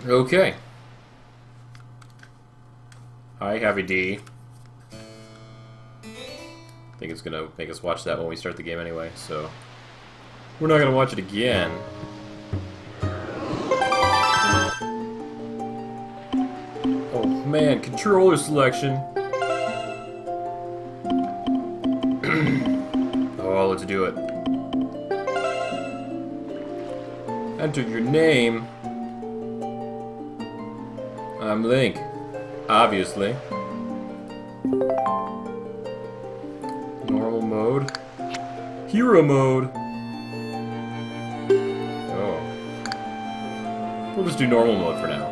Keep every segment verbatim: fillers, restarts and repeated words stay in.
Okay. Hi, Heavy D. I think it's gonna make us watch that when we start the game anyway, so... We're not gonna watch it again. Oh man, controller selection! Oh, let's do it. Enter your name. I'm Link. Obviously. Normal mode. Hero mode. Oh. We'll just do normal mode for now.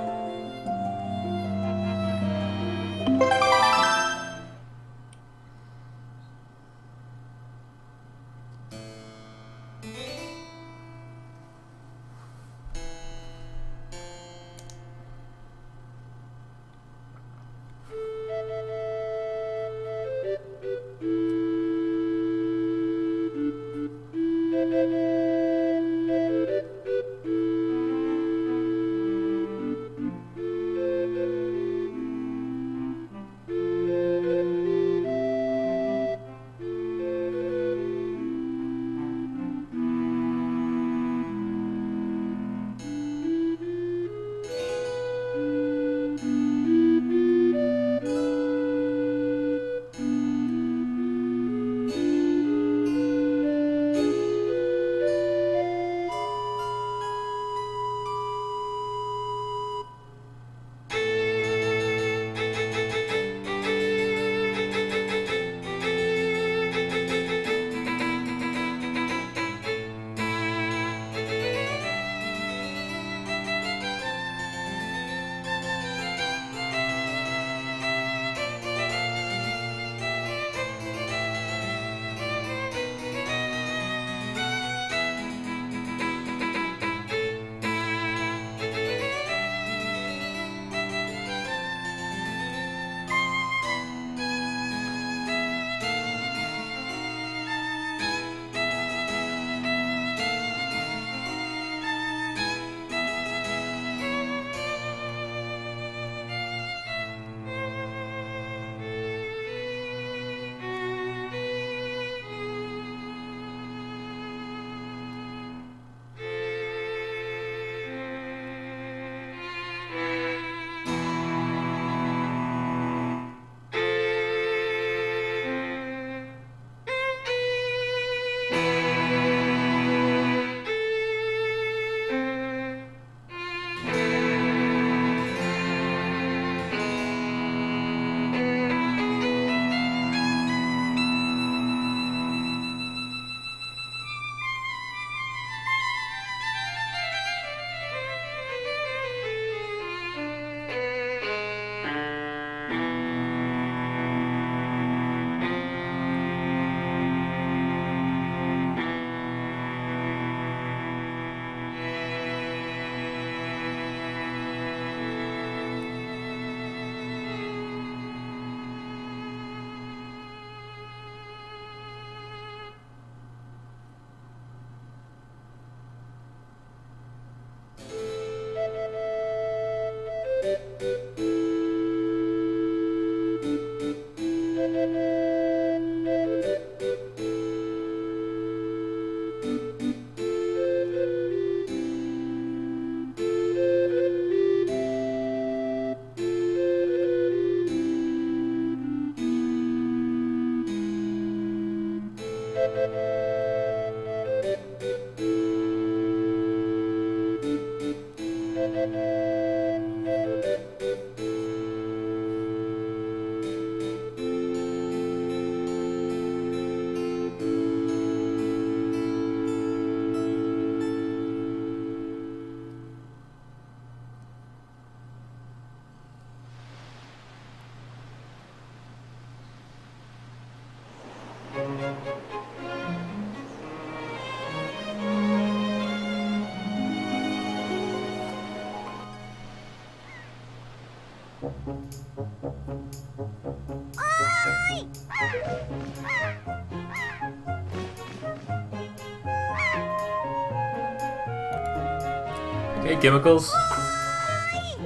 Hey, chemicals.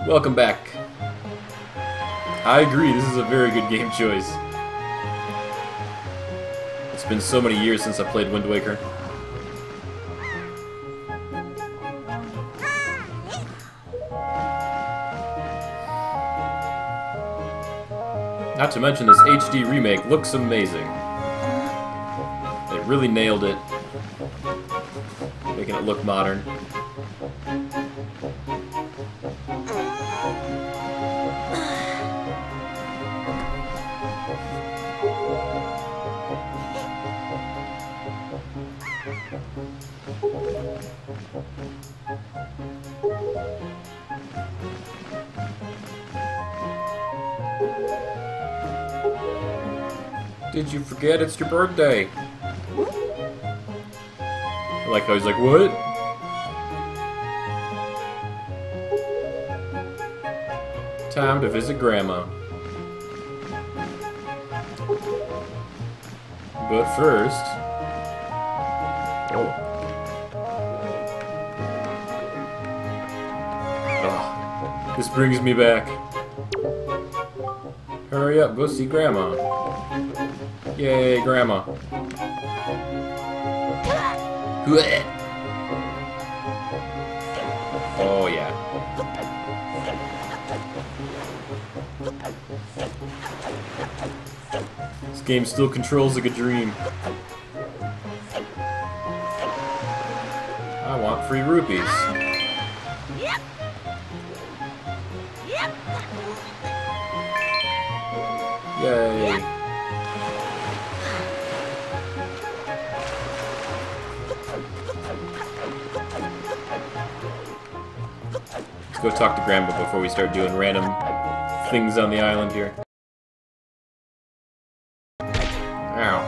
Welcome back. I agree, this is a very good game choice. It's been so many years since I played Wind Waker. Not to mention, this H D remake looks amazing. They really nailed it, making it look modern. Did you forget it's your birthday? I like how he's like, what? Time to visit Grandma. But first... Oh. Oh. This brings me back. Hurry up, go see Grandma. Yay, Grandma. Oh, yeah. This game still controls like a dream. I want free rupees. Yay. Let's go talk to Grandma before we start doing random things on the island here. Ow.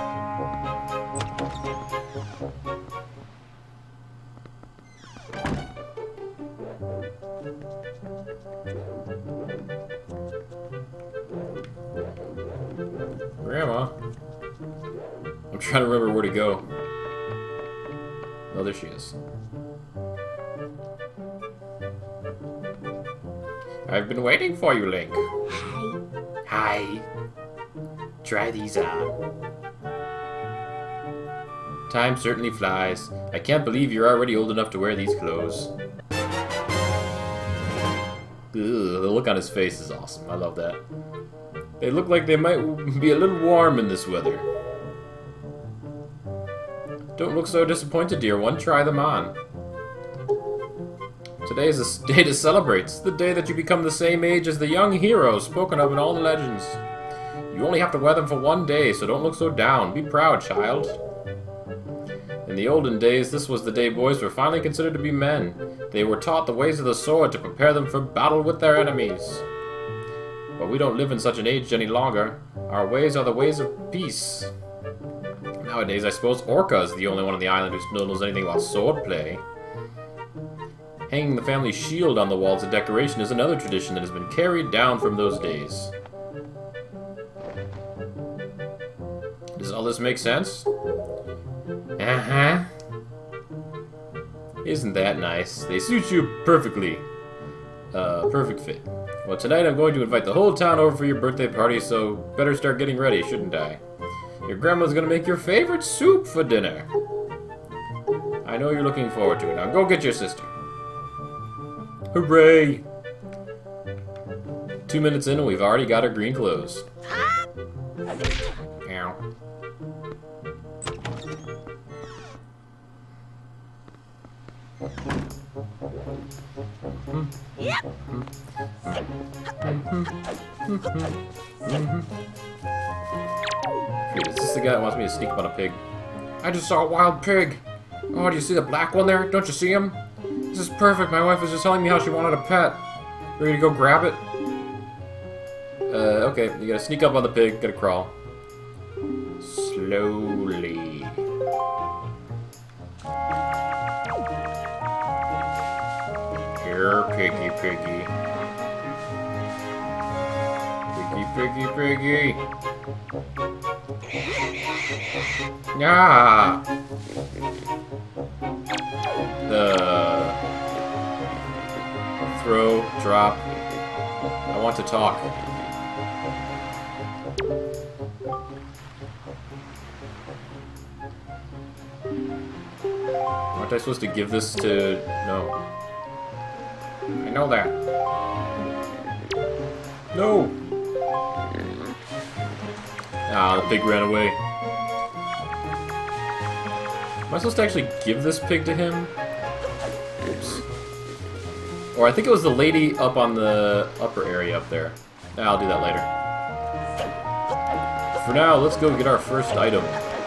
Grandma? I'm trying to remember where to go. Oh, there she is. I've been waiting for you, Link. Hi. Hi. Try these on. Time certainly flies. I can't believe you're already old enough to wear these clothes. Ugh, the look on his face is awesome. I love that. They look like they might be a little warm in this weather. Don't look so disappointed, dear one. Try them on. Today is a day to celebrate. It's the day that you become the same age as the young heroes spoken of in all the legends. You only have to wear them for one day, so don't look so down. Be proud, child. In the olden days, this was the day boys were finally considered to be men. They were taught the ways of the sword to prepare them for battle with their enemies. But we don't live in such an age any longer. Our ways are the ways of peace. Nowadays, I suppose Orca is the only one on the island who still knows anything about swordplay. Hanging the family shield on the walls of decoration is another tradition that has been carried down from those days. Does all this make sense? Uh-huh. Isn't that nice? They suit you perfectly. Uh, perfect fit. Well, tonight I'm going to invite the whole town over for your birthday party, so better start getting ready, shouldn't I? Your grandma's gonna make your favorite soup for dinner. I know you're looking forward to it. Now go get your sister. Hooray! Two minutes in and we've already got our green clothes. Ow. Yep. Wait, is this the guy that wants me to sneak up on a pig? I just saw a wild pig! Oh, do you see the black one there? Don't you see him? This is perfect. My wife was just telling me how she wanted a pet. Ready to go grab it? Uh, okay. You gotta sneak up on the pig. Gotta crawl. Slowly. Here, piggy, piggy. Piggy, piggy, piggy. Ah! Uh, throw, drop. I want to talk. Aren't I supposed to give this to... No. I know that. No! Ah, the pig ran away. Am I supposed to actually give this pig to him? Oops. Or I think it was the lady up on the upper area up there. Nah, I'll do that later. For now, let's go get our first item.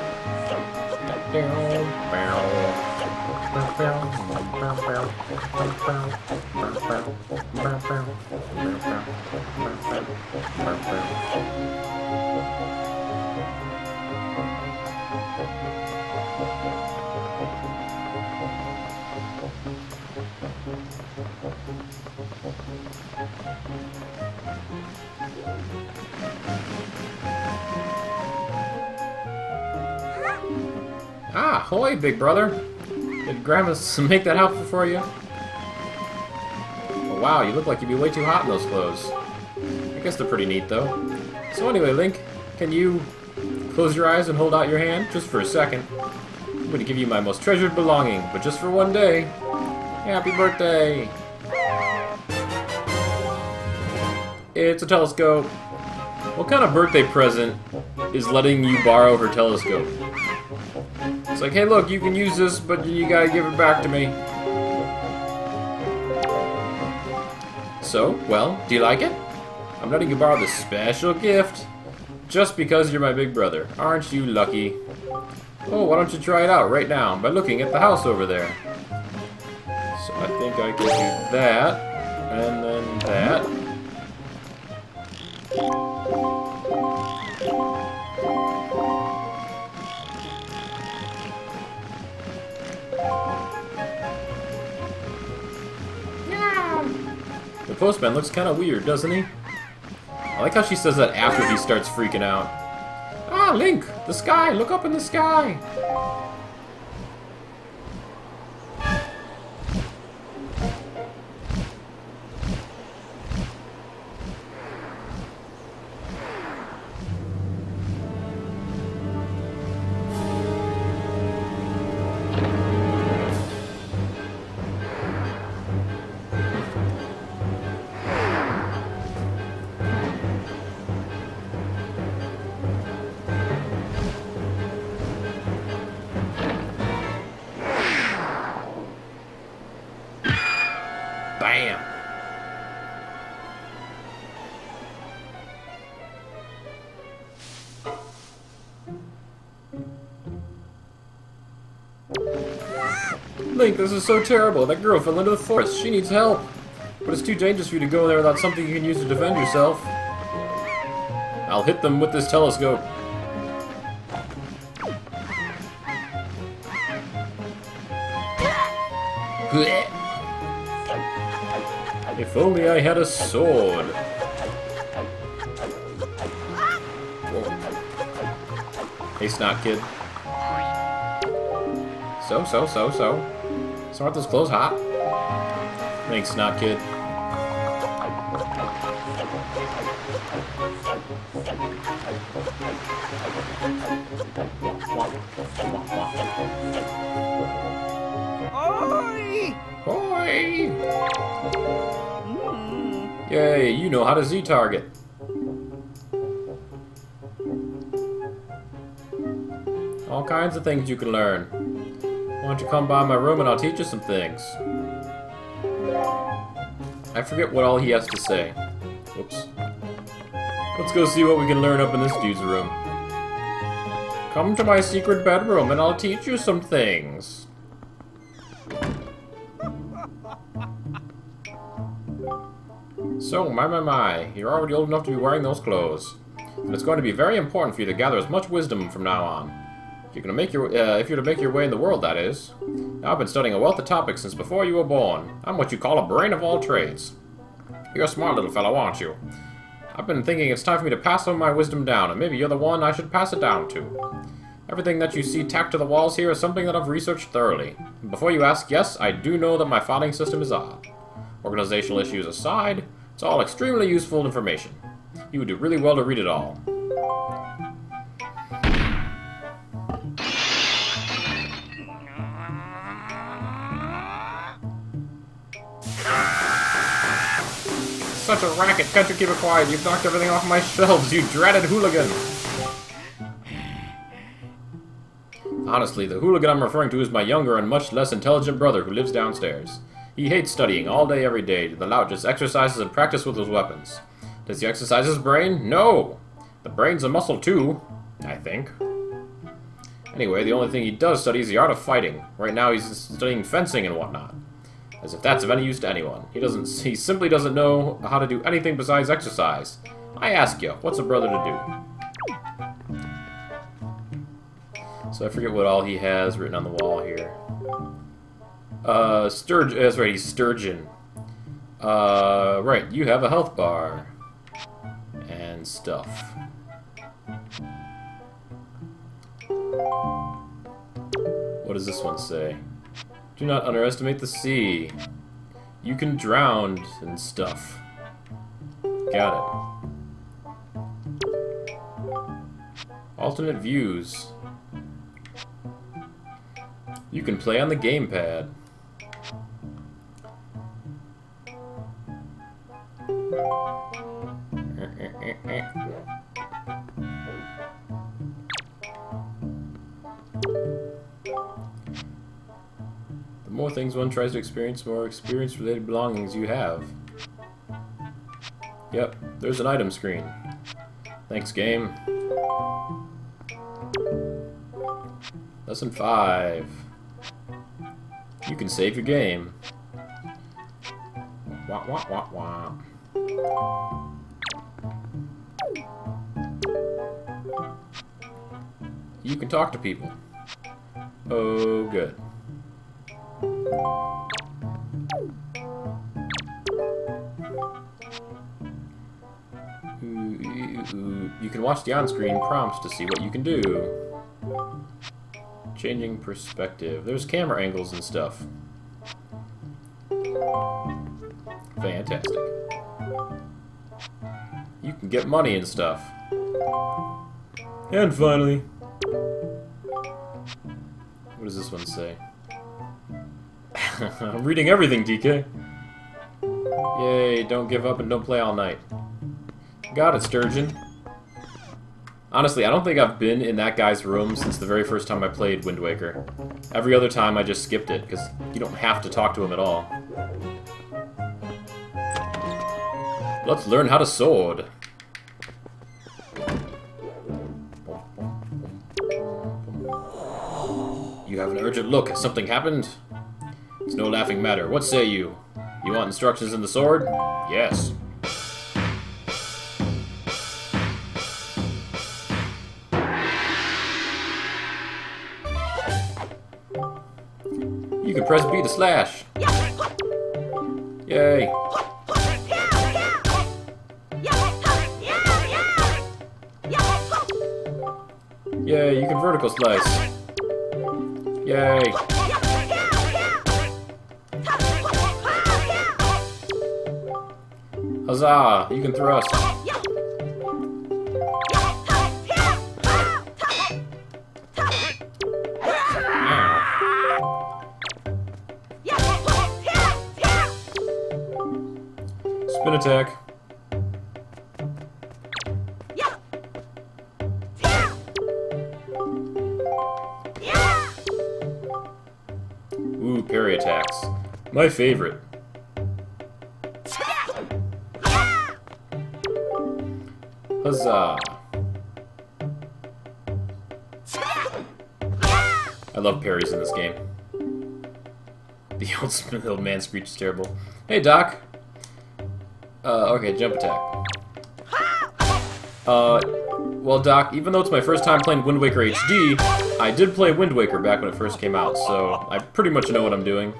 Ah, hoy, big brother. Did Grandma make that outfit for you? Oh, wow, you look like you'd be way too hot in those clothes. I guess they're pretty neat, though. So anyway, Link, can you close your eyes and hold out your hand? Just for a second. I'm going to give you my most treasured belonging, but just for one day. Happy birthday! It's a telescope. What kind of birthday present is letting you borrow her telescope? It's like, hey look, you can use this, but you gotta give it back to me. So, well, do you like it? I'm letting you borrow this special gift just because you're my big brother. Aren't you lucky? Oh, why don't you try it out right now by looking at the house over there? So I think I can do that, and then that. The postman looks kind of weird, doesn't he? I like how she says that after he starts freaking out. Ah, Link! The sky! Look up in the sky! Bam! Link, this is so terrible. That girl fell into the forest. She needs help. But it's too dangerous for you to go there without something you can use to defend yourself. I'll hit them with this telescope. If only I had a sword. Whoa. Hey, Snot Kid. So, so, so, so. So aren't those clothes hot? Thanks, Snot Kid. Oi! Hoi! Yay, you know how to Z-target. All kinds of things you can learn. Why don't you come by my room and I'll teach you some things. I forget what all he has to say. Whoops. Let's go see what we can learn up in this dude's room. Come to my secret bedroom and I'll teach you some things. So, my, my, my, you're already old enough to be wearing those clothes. And it's going to be very important for you to gather as much wisdom from now on. If you're, gonna make your, uh, if you're to make your way in the world, that is. Now, I've been studying a wealth of topics since before you were born. I'm what you call a brain of all trades. You're a smart little fellow, aren't you? I've been thinking it's time for me to pass some of my wisdom down, and maybe you're the one I should pass it down to. Everything that you see tacked to the walls here is something that I've researched thoroughly. And before you ask, yes, I do know that my filing system is odd. Organizational issues aside, it's all extremely useful information. You would do really well to read it all. Such a racket! Can't you keep it quiet? You've knocked everything off my shelves, you dreaded hooligan! Honestly, the hooligan I'm referring to is my younger and much less intelligent brother who lives downstairs. He hates studying all day every day. The lout just exercises and practices with his weapons. Does he exercise his brain? No! The brain's a muscle too, I think. Anyway, the only thing he does study is the art of fighting. Right now he's studying fencing and whatnot. As if that's of any use to anyone. He doesn't. He simply doesn't know how to do anything besides exercise. I ask you, what's a brother to do? So I forget what all he has written on the wall here. Uh, Sturgeon. That's right, he's Sturgeon. Uh, right, you have a health bar. And stuff. What does this one say? Do not underestimate the sea. You can drown and stuff. Got it. Alternate views. You can play on the gamepad. The more things one tries to experience, the more experience-related belongings you have. Yep, there's an item screen. Thanks, game. Lesson five. You can save your game. Wah wah wah wah. You can talk to people. Oh, good. You can watch the on-screen prompts to see what you can do. Changing perspective. There's camera angles and stuff. Fantastic. You can get money and stuff. And finally... What does this one say? I'm reading everything, D K. Yay, don't give up and don't play all night. Got it, Sturgeon. Honestly, I don't think I've been in that guy's room since the very first time I played Wind Waker. Every other time I just skipped it, because you don't have to talk to him at all. Let's learn how to sword. You have an urgent look. Has something happened? It's no laughing matter. What say you? You want instructions in the sword? Yes. You can press B to slash. Yay. Yay, you can vertical slice. Yay. Huzzah, you can thrust. Spin attack. Ooh, parry attacks. My favorite. Huzzah. I love parries in this game. The old, the old man screech is terrible. Hey, Doc. Uh, okay, jump attack. Uh, well, Doc, even though it's my first time playing Wind Waker H D, I did play Wind Waker back when it first came out, so I pretty much know what I'm doing.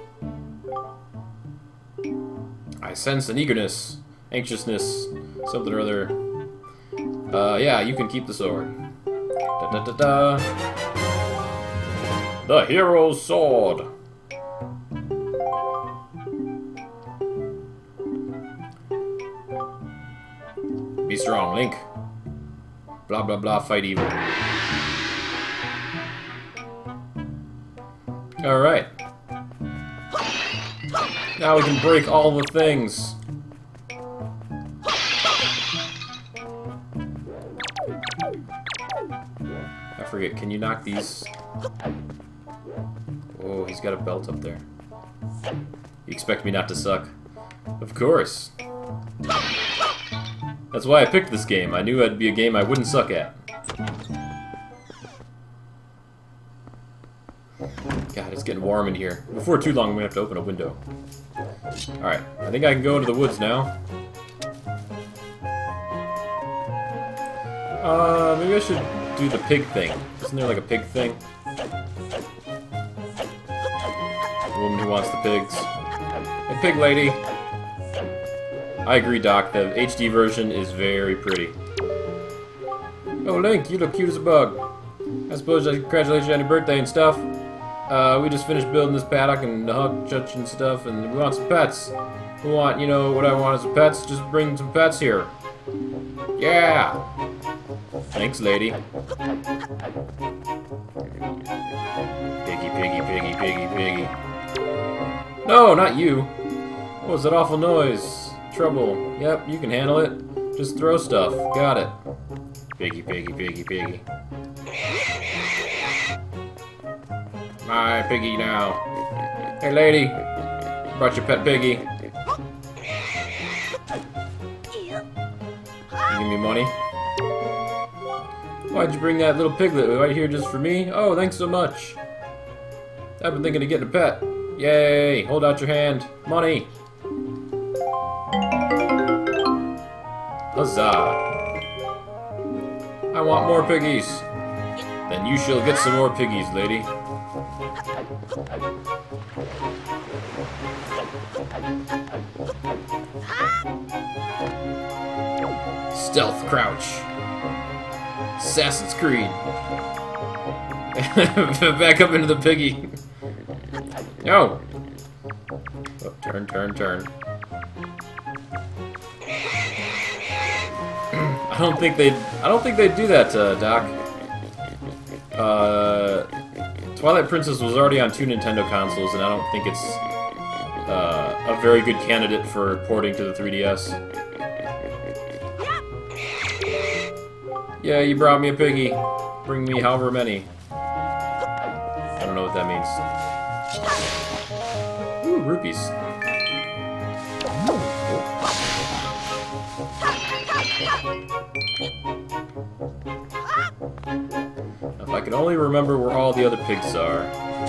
I sense an eagerness, anxiousness, something or other. Uh, yeah, you can keep the sword. Da da da da. The hero's sword. Be strong, Link. Blah blah blah, fight evil. Alright. Now we can break all the things. I forget, can you knock these? Oh, he's got a belt up there. You expect me not to suck? Of course. That's why I picked this game. I knew it'd be a game I wouldn't suck at. God, it's getting warm in here. Before too long, I'm gonna have to open a window. Alright, I think I can go into the woods now. Uh, maybe I should do the pig thing. Isn't there like a pig thing? The woman who wants the pigs. Hey, pig lady! I agree, Doc. The H D version is very pretty. Oh, Link, you look cute as a bug. I suppose I congratulate you on your birthday and stuff. Uh, we just finished building this paddock and the hug church and stuff, and we want some pets. We want, you know, what I want is pets. Just bring some pets here. Yeah! Thanks, lady. Piggy, piggy, piggy, piggy, piggy. No, not you. What was that awful noise? Trouble. Yep, you can handle it. Just throw stuff. Got it. Piggy, piggy, piggy, piggy. My piggy now. Hey, lady. Brought your pet piggy. You give me money? Why'd you bring that little piglet right here just for me? Oh, thanks so much. I've been thinking of getting a pet. Yay! Hold out your hand. Money! Huzzah! I want more piggies. Then you shall get some more piggies, lady. Stealth crouch. Assassin's Creed. Back up into the piggy. No. Oh, turn, turn, turn. I don't think they. I don't think they'd do that, uh, Doc. Uh, Twilight Princess was already on two Nintendo consoles, and I don't think it's uh, a very good candidate for porting to the three D S. Yeah, you brought me a piggy. Bring me however many. I don't know what that means. Ooh, rupees. If I could only remember where all the other pigs are.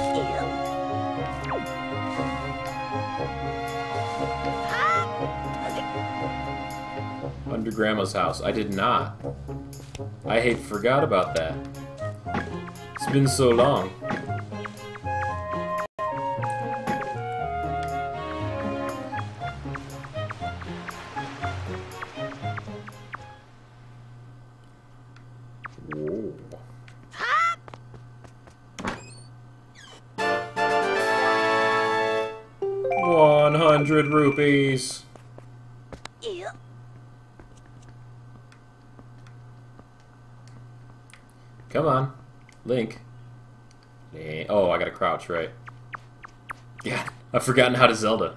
Under Grandma's house. I did not. I had forgot about that. It's been so long. Whoa. One hundred rupees. Come on, Link. Oh, I gotta crouch, right? Yeah, I've forgotten how to Zelda.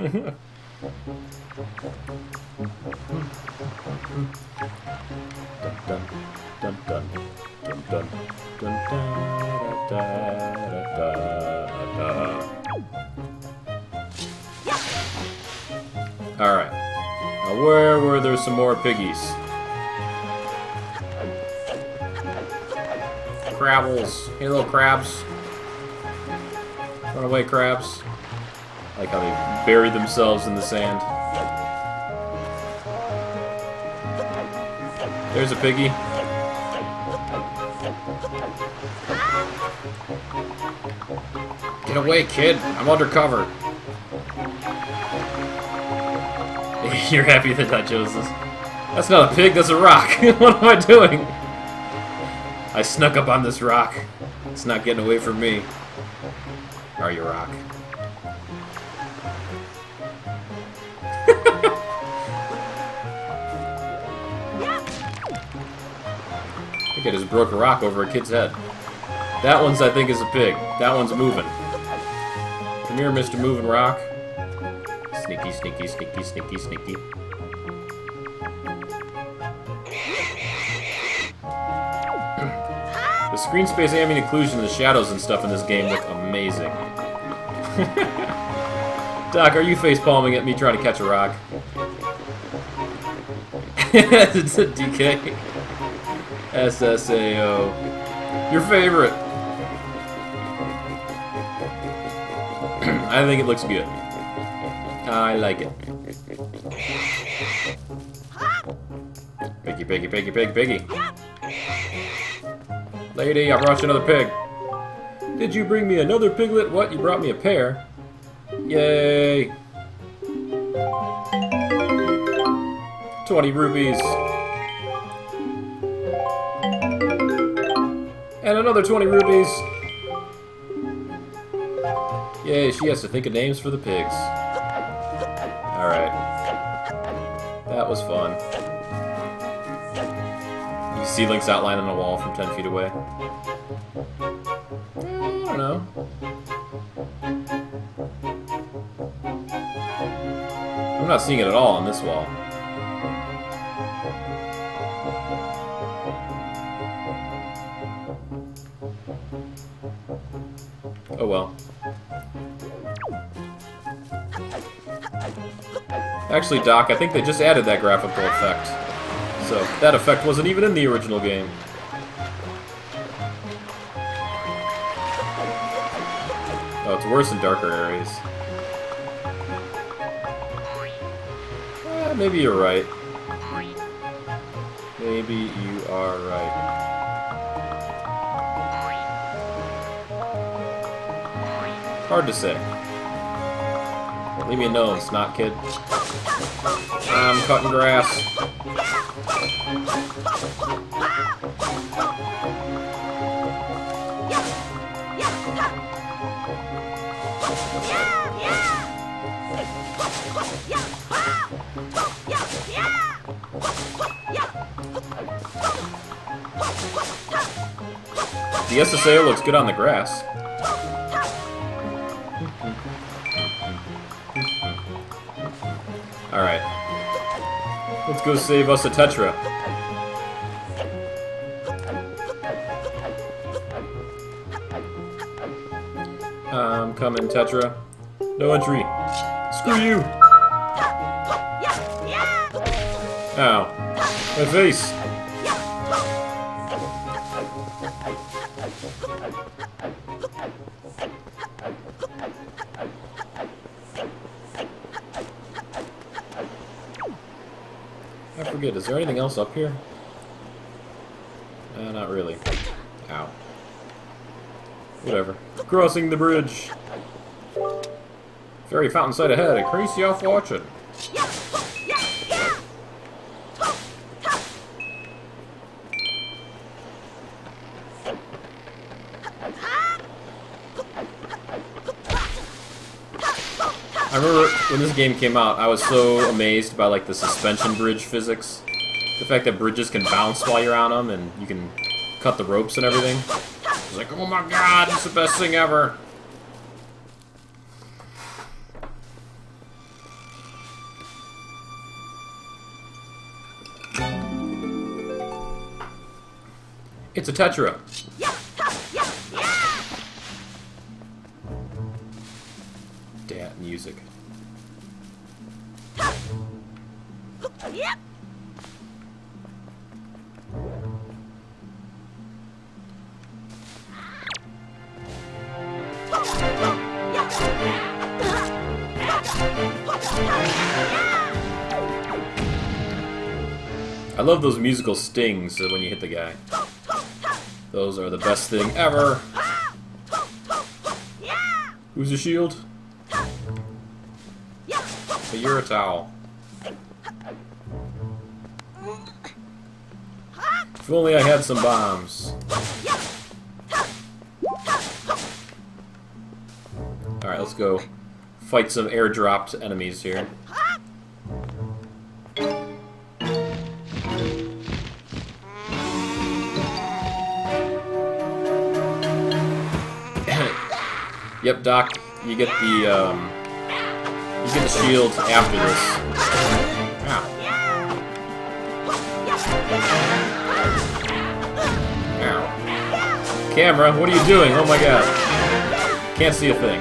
Alright. Now where were there some more piggies? Crabbles. Hey, little crabs. Run away, crabs. I like how they bury themselves in the sand. There's a piggy. Get away, kid. I'm undercover. You're happy that I chose this. That's not a pig, that's a rock. What am I doing? I snuck up on this rock. It's not getting away from me. Are you, rock? think I just broke a rock over a kid's head. That one's, I think, is a pig. That one's moving. Come here, Mister Moving Rock. Sneaky, sneaky, sneaky, sneaky, sneaky. The screen space ambient occlusion and the shadows and stuff in this game look amazing. Doc, are you face palming at me trying to catch a rock? It's a D K. S S A O. Your favorite. I think it looks good. I like it. Piggy, piggy, piggy, pig, piggy. Lady, I brought you another pig. Did you bring me another piglet? What? You brought me a pair? Yay! twenty rupees. And another twenty rupees. Yay, she has to think of names for the pigs. Alright. That was fun. You see Link's outline on a wall from ten feet away. I don't know. I'm not seeing it at all on this wall. Oh well. Actually, Doc, I think they just added that graphical effect. So, that effect wasn't even in the original game. Oh, it's worse in darker areas. Eh, maybe you're right. Maybe you are right. Hard to say. Leave me alone, snot kid. I'm cutting grass. The S S A O looks good on the grass. Alright. Let's go save us a Tetra. I'm coming, Tetra. No entry. Screw you! Ow. My face! I forget, is there anything else up here? Uh, not really. Ow. Whatever. Crossing the bridge! Fairy fountain sight ahead, increase your fortune! I remember when this game came out, I was so amazed by like the suspension bridge physics. The fact that bridges can bounce while you're on them and you can cut the ropes and everything. I was like, oh my god, it's the best thing ever! It's a Tetra. Damn music. I love those musical stings when you hit the guy. Those are the best thing ever. Who's the shield? But you're a towel. If only I had some bombs. Alright, let's go fight some airdropped enemies here. Yep, Doc, you get the, um... you get the shield after this. Ow. Ow. Camera, what are you doing? Oh my god. Can't see a thing.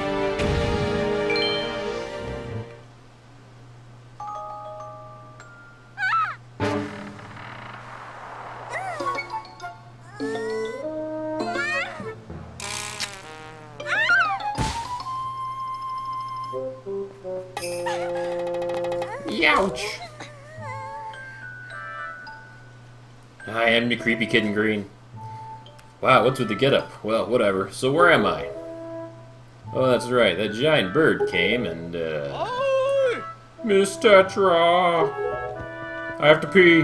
Youch! I am the creepy kid in green. Wow, what's with the getup? Well, whatever. So where am I? Oh, that's right. That giant bird came and, uh... Miss Tetra! I have to pee.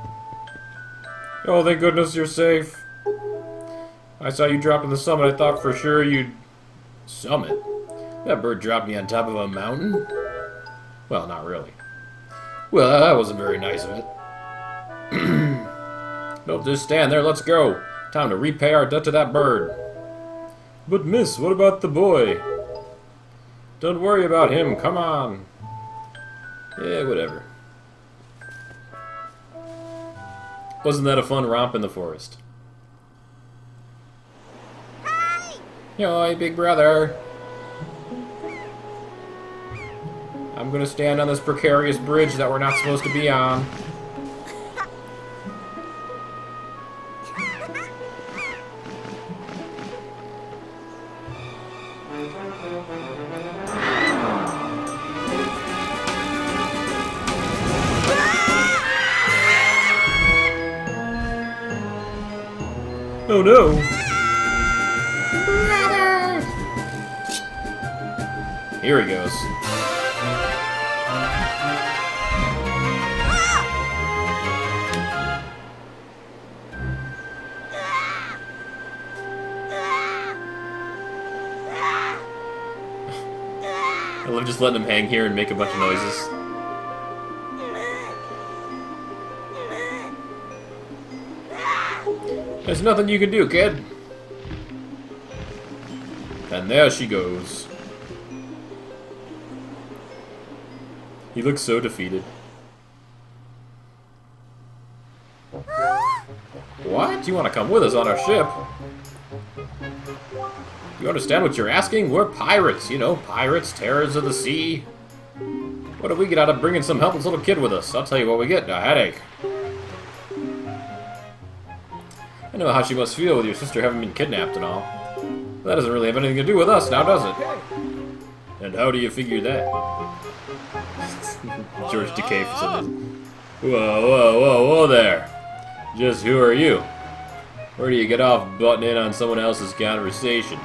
Oh, thank goodness you're safe. I saw you drop in the summit. I thought for sure you'd... Summit? That bird dropped me on top of a mountain? Well, not really. Well, that wasn't very nice of it. Don't just stand there, let's go. Time to repay our debt to that bird. But miss, what about the boy? Don't worry about him, come on. Yeah, whatever. Wasn't that a fun romp in the forest? Hi! Yo, big brother. I'm gonna stand on this precarious bridge that we're not supposed to be on. Oh no! Brother! Here he goes. I love just letting him hang here and make a bunch of noises. There's nothing you can do, kid. And there she goes. He looks so defeated. What? You want to come with us on our ship? You understand what you're asking? We're pirates, you know, pirates, terrors of the sea. What do we get out of bringing some helpless little kid with us? I'll tell you what we get, a headache. I know how she must feel with your sister having been kidnapped and all. But that doesn't really have anything to do with us now, does it? And how do you figure that? George Decay for some reason. Whoa, whoa, whoa, whoa there. Just who are you? Where do you get off butting in on someone else's conversation?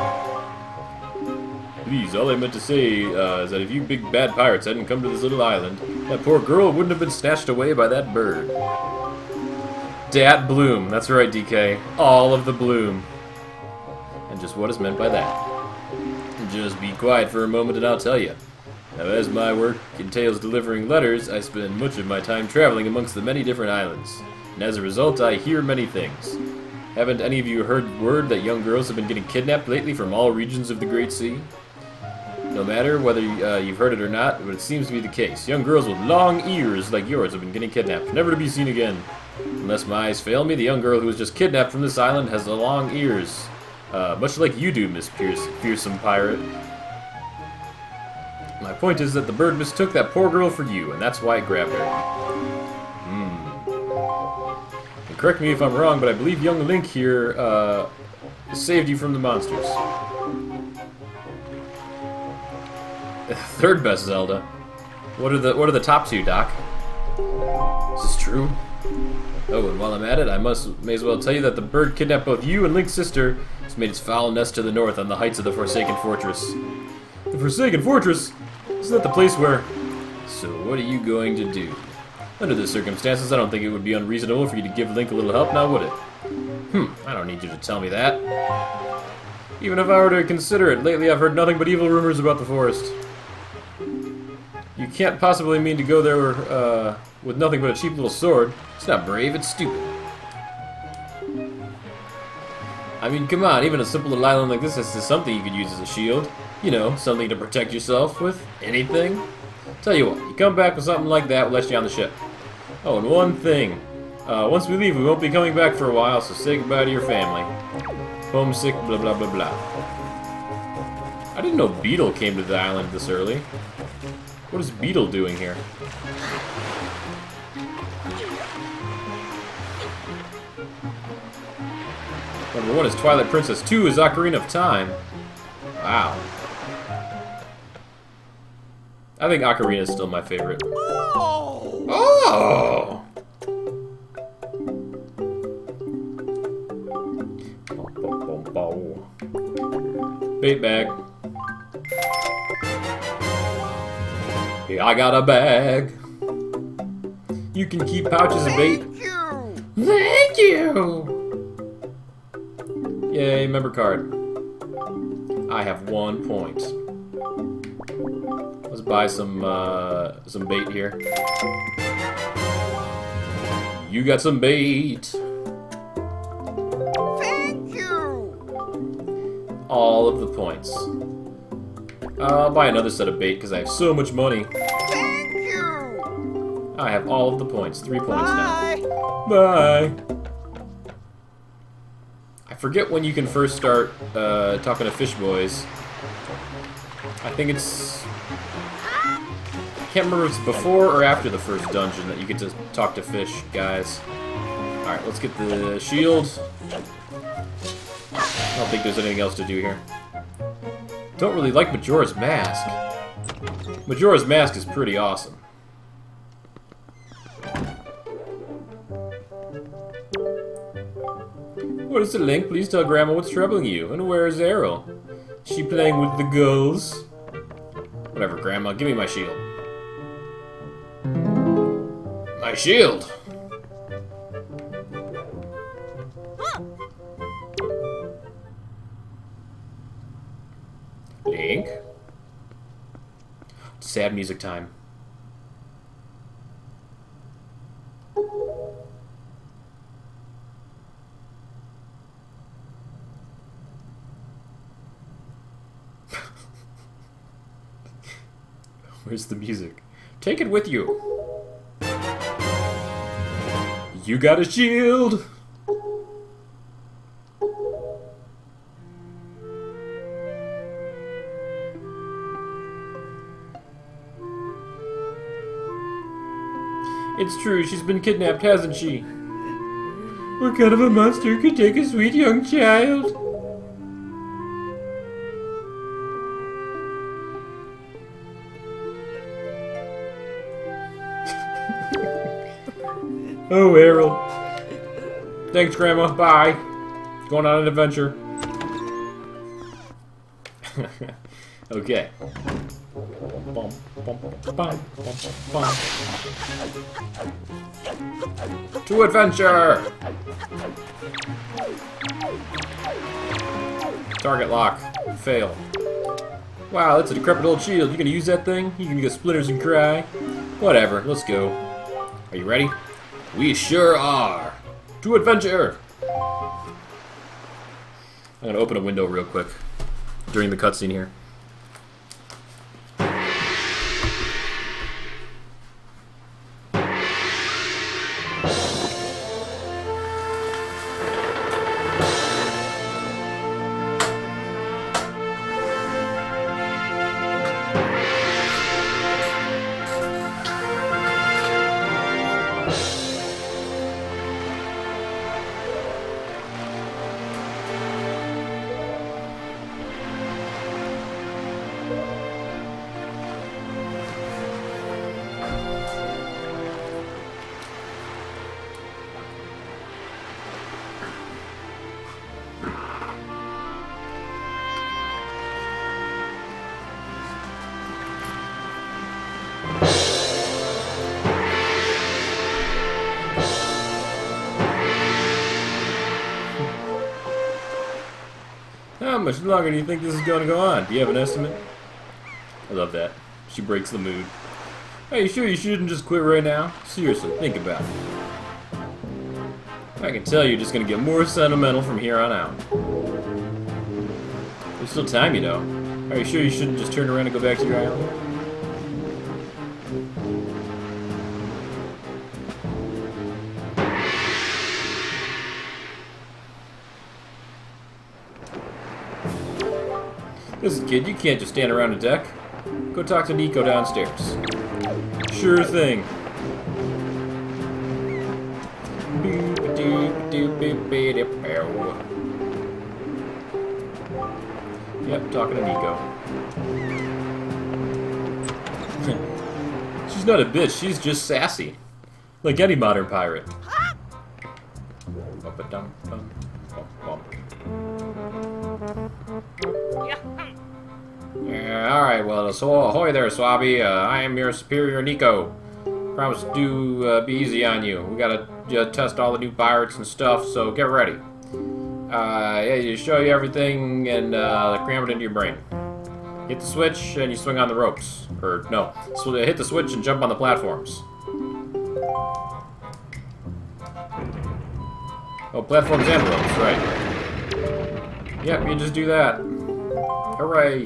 Please, all I meant to say uh, is that if you big bad pirates hadn't come to this little island, that poor girl wouldn't have been snatched away by that bird. Dat bloom. That's right, D K. All of the bloom. And just what is meant by that. Just be quiet for a moment and I'll tell you. Now, as my work entails delivering letters, I spend much of my time traveling amongst the many different islands. And as a result, I hear many things. Haven't any of you heard word that young girls have been getting kidnapped lately from all regions of the Great Sea? No matter whether uh, you've heard it or not, but it seems to be the case. Young girls with long ears like yours have been getting kidnapped, never to be seen again. Unless my eyes fail me, the young girl who was just kidnapped from this island has the long ears. Uh, much like you do, Miss Pierce, fearsome pirate. My point is that the bird mistook that poor girl for you, and that's why it grabbed her. Hmm. And correct me if I'm wrong, but I believe young Link here uh, saved you from the monsters. Third best Zelda. What are the what are the top two, Doc? Is this true? Oh, and while I'm at it, I must may as well tell you that the bird kidnapped both you and Link's sister has made its foul nest to the north on the heights of the Forsaken Fortress. The Forsaken Fortress? Isn't that the place where... So what are you going to do? Under the circumstances, I don't think it would be unreasonable for you to give Link a little help, now would it? Hmm, I don't need you to tell me that. Even if I were to consider it, lately I've heard nothing but evil rumors about the forest. You can't possibly mean to go there uh, with nothing but a cheap little sword. It's not brave, it's stupid. I mean, come on, even a simple little island like this is something you could use as a shield. You know, something to protect yourself with. Anything. Tell you what, you come back with something like that, we'll let you on the ship. Oh, and one thing. Uh, once we leave, we won't be coming back for a while, so say goodbye to your family. Homesick, blah blah blah blah. I didn't know Beetle came to the island this early. What is Beetle doing here? Number one is Twilight Princess. Two is Ocarina of Time. Wow. I think Ocarina is still my favorite. Oh! Oh! Bait bag. Hey, I got a bag. You can keep pouches of bait. Thank you. Thank you! Yay, member card. I have one point. Let's buy some uh, some bait here. You got some bait. Thank you. All of the points. Uh, I'll buy another set of bait because I have so much money. Thank you. I have all of the points. Three points Bye. now. Bye. I forget when you can first start uh, talking to fish boys. I think it's... I can't remember if it's before or after the first dungeon that you get to talk to fish guys. Alright, let's get the shield. I don't think there's anything else to do here. Don't really like Majora's Mask. Majora's Mask is pretty awesome. What is the link? Please tell Grandma what's troubling you. And where is Errol? Is she playing with the gulls? Whatever, Grandma. Give me my shield. My shield! Link? Sad music time. Where's the music? Take it with you. You got a shield. It's true, she's been kidnapped, hasn't she? What kind of a monster could take a sweet young child? Oh, Errol. Thanks, Grandma. Bye. Going on an adventure. Okay. To adventure! Target lock. Fail. Wow, that's a decrepit old shield. You gonna use that thing? You gonna get splinters and cry? Whatever, let's go. Are you ready? We sure are! To adventure! I'm gonna open a window real quick during the cutscene here. How much longer do you think this is going to go on? Do you have an estimate? I love that. She breaks the mood. Are you sure you shouldn't just quit right now? Seriously, think about it. I can tell you're just gonna get more sentimental from here on out. There's still time, you know. Are you sure you shouldn't just turn around and go back to your island? Listen, kid, you can't just stand around the deck. Go talk to Nico downstairs. Sure thing. Yep, talking to Nico. She's not a bitch, she's just sassy. Like any modern pirate. Yeah, alright, well, so ahoy there, Swabby. Uh, I am your superior Nico. Promise to do, uh, be easy on you. We gotta uh, test all the new pirates and stuff, so get ready. Uh, yeah, you show you everything and uh, cram it into your brain. Hit the switch and you swing on the ropes. Or, no, so hit the switch and jump on the platforms. Oh, platforms and ropes, right. Yep, you just do that. Hooray!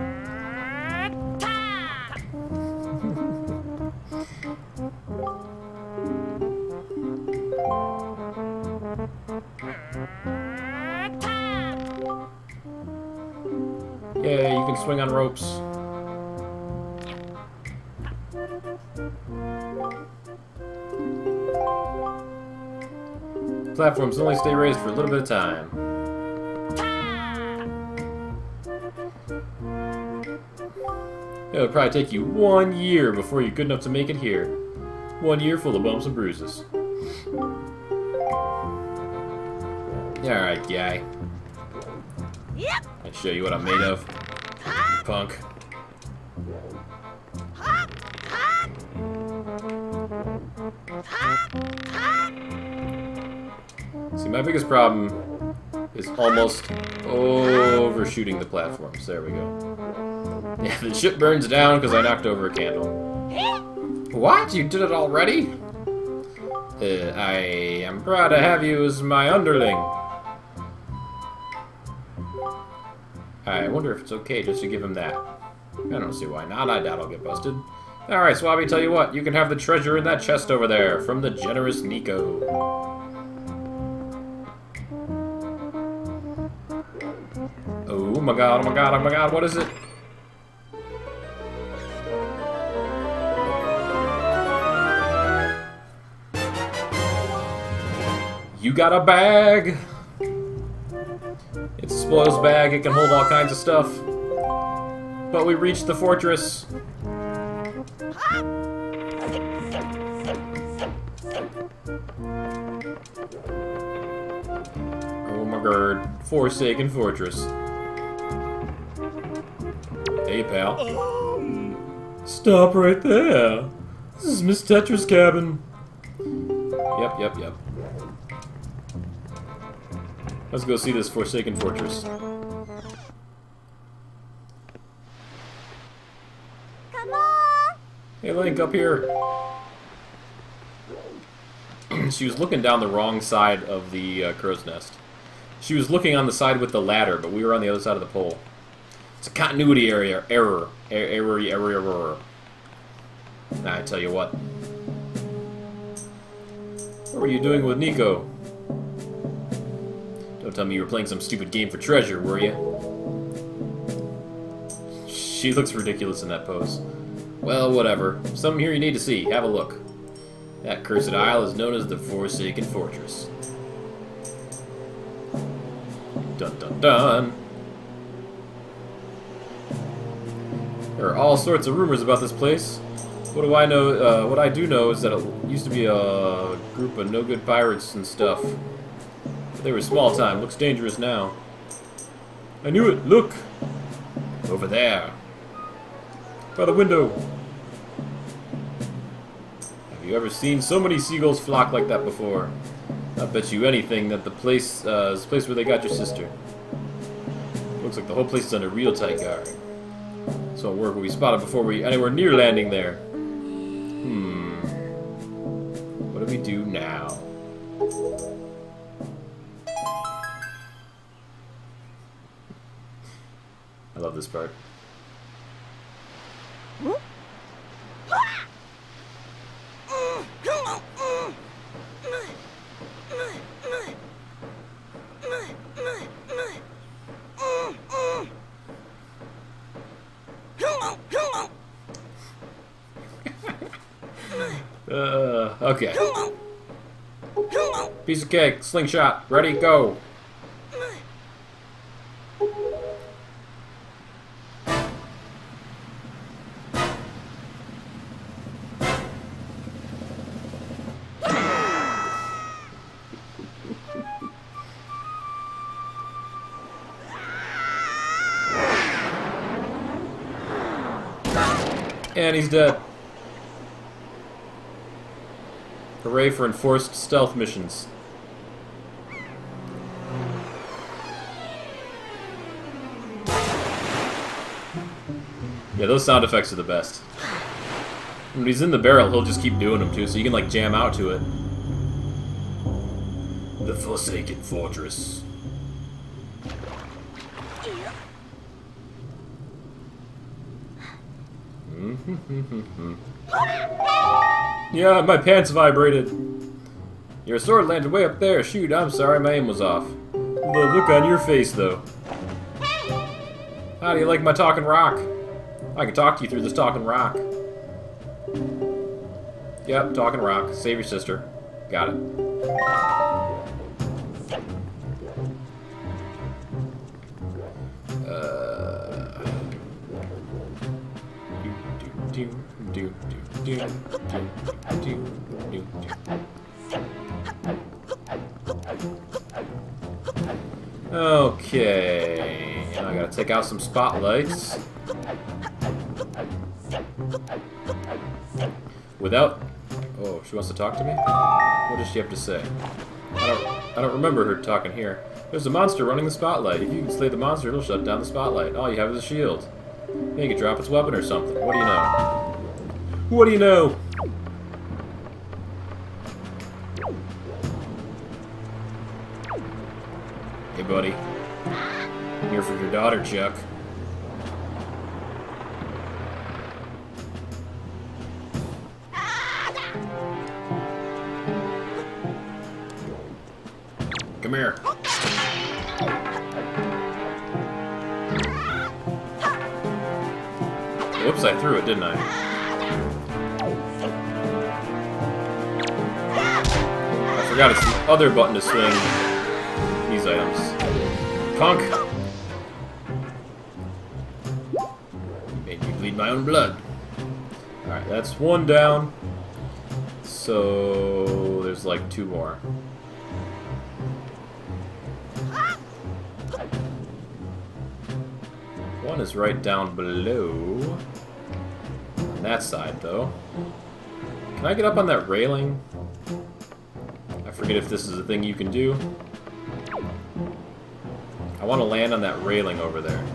Yeah, you can swing on ropes. Platforms only stay raised for a little bit of time. It'll probably take you one year before you're good enough to make it here. One year full of bumps and bruises. Alright, guy. Yep. I'll show you what I'm made of. Punk. See, my biggest problem is almost overshooting the platforms. There we go. Yeah, the ship burns down because I knocked over a candle. What? You did it already? Uh, I am proud to have you as my underling. I wonder if it's okay just to give him that. I don't see why not. I doubt I'll get busted. Alright, Swabby, tell you what. You can have the treasure in that chest over there from the generous Nico. Oh my god, oh my god, oh my god, what is it? You got a bag! It's a spoils bag, it can hold all kinds of stuff. But we reached the fortress. Oh my god, Forsaken Fortress. Hey, pal. Stop right there. This is Miss Tetra's cabin. Yep, yep, yep. Let's go see this Forsaken Fortress. Come on. Hey, Link, up here. She was looking down the wrong side of the uh, crow's nest. She was looking on the side with the ladder, but we were on the other side of the pole. It's a continuity area error. Er error, error, error. Nah, I tell you what. What were you doing with Nico? Don't tell me you were playing some stupid game for treasure, were you? She looks ridiculous in that pose. Well, whatever. Something here you need to see. Have a look. That cursed isle is known as the Forsaken Fortress. Dun dun dun! There are all sorts of rumors about this place. What do I know? Uh, what I do know is that it used to be a group of no-good pirates and stuff. But they were small time. Looks dangerous now. I knew it! Look! Over there. By the window. Have you ever seen so many seagulls flock like that before? I bet you anything that the place uh, is the place where they got your sister. Looks like the whole place is under real tight guard. So what work will we spot it before we anywhere near landing there? Hmm. What do we do now? I love this part. Uh, okay. Piece of cake, slingshot, ready, go. And he's dead. Hooray for enforced stealth missions. Yeah, those sound effects are the best. When he's in the barrel, he'll just keep doing them too, so you can like jam out to it. The Forsaken Fortress. Yeah, my pants vibrated. Your sword landed way up there. Shoot, I'm sorry, my aim was off. The look on your face, though. How do you like my talking rock? I can talk to you through this talking rock. Yep, talking rock. Save your sister. Got it. Uh... Do, do, do, do, do, do, do, do, do. Okay, now I gotta take out some spotlights. Without... Oh, she wants to talk to me? What does she have to say? I don't, I don't remember her talking here. There's a monster running the spotlight. If you can slay the monster, it'll shut down the spotlight. All you have is a shield. You can drop its weapon or something. What do you know? What do you know? Hey, buddy. I'm here for your daughter, Chuck. Come here. Whoops, I threw it, didn't I? I forgot it's the other button to swing these items. Punk! You made me bleed my own blood. Alright, that's one down. So there's like two more. One is right down below. On that side, though. Can I get up on that railing? I forget if this is a thing you can do. I want to land on that railing over there.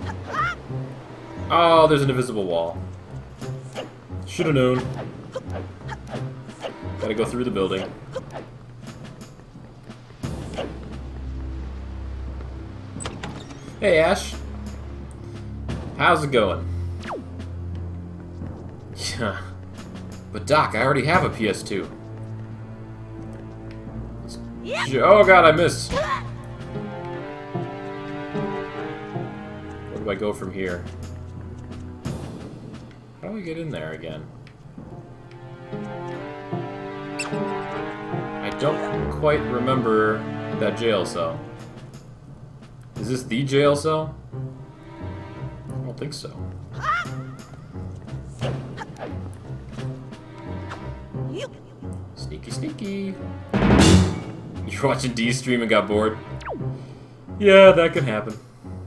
Oh, there's an invisible wall. Should have known. Gotta go through the building. Hey, Ash. How's it going? Yeah. But Doc, I already have a P S two. Oh god, I missed. Where do I go from here? How do I get in there again? I don't quite remember that jail cell. Is this the jail cell? I don't think so. Sneaky, sneaky. You're watching D's stream and got bored? Yeah, that could happen.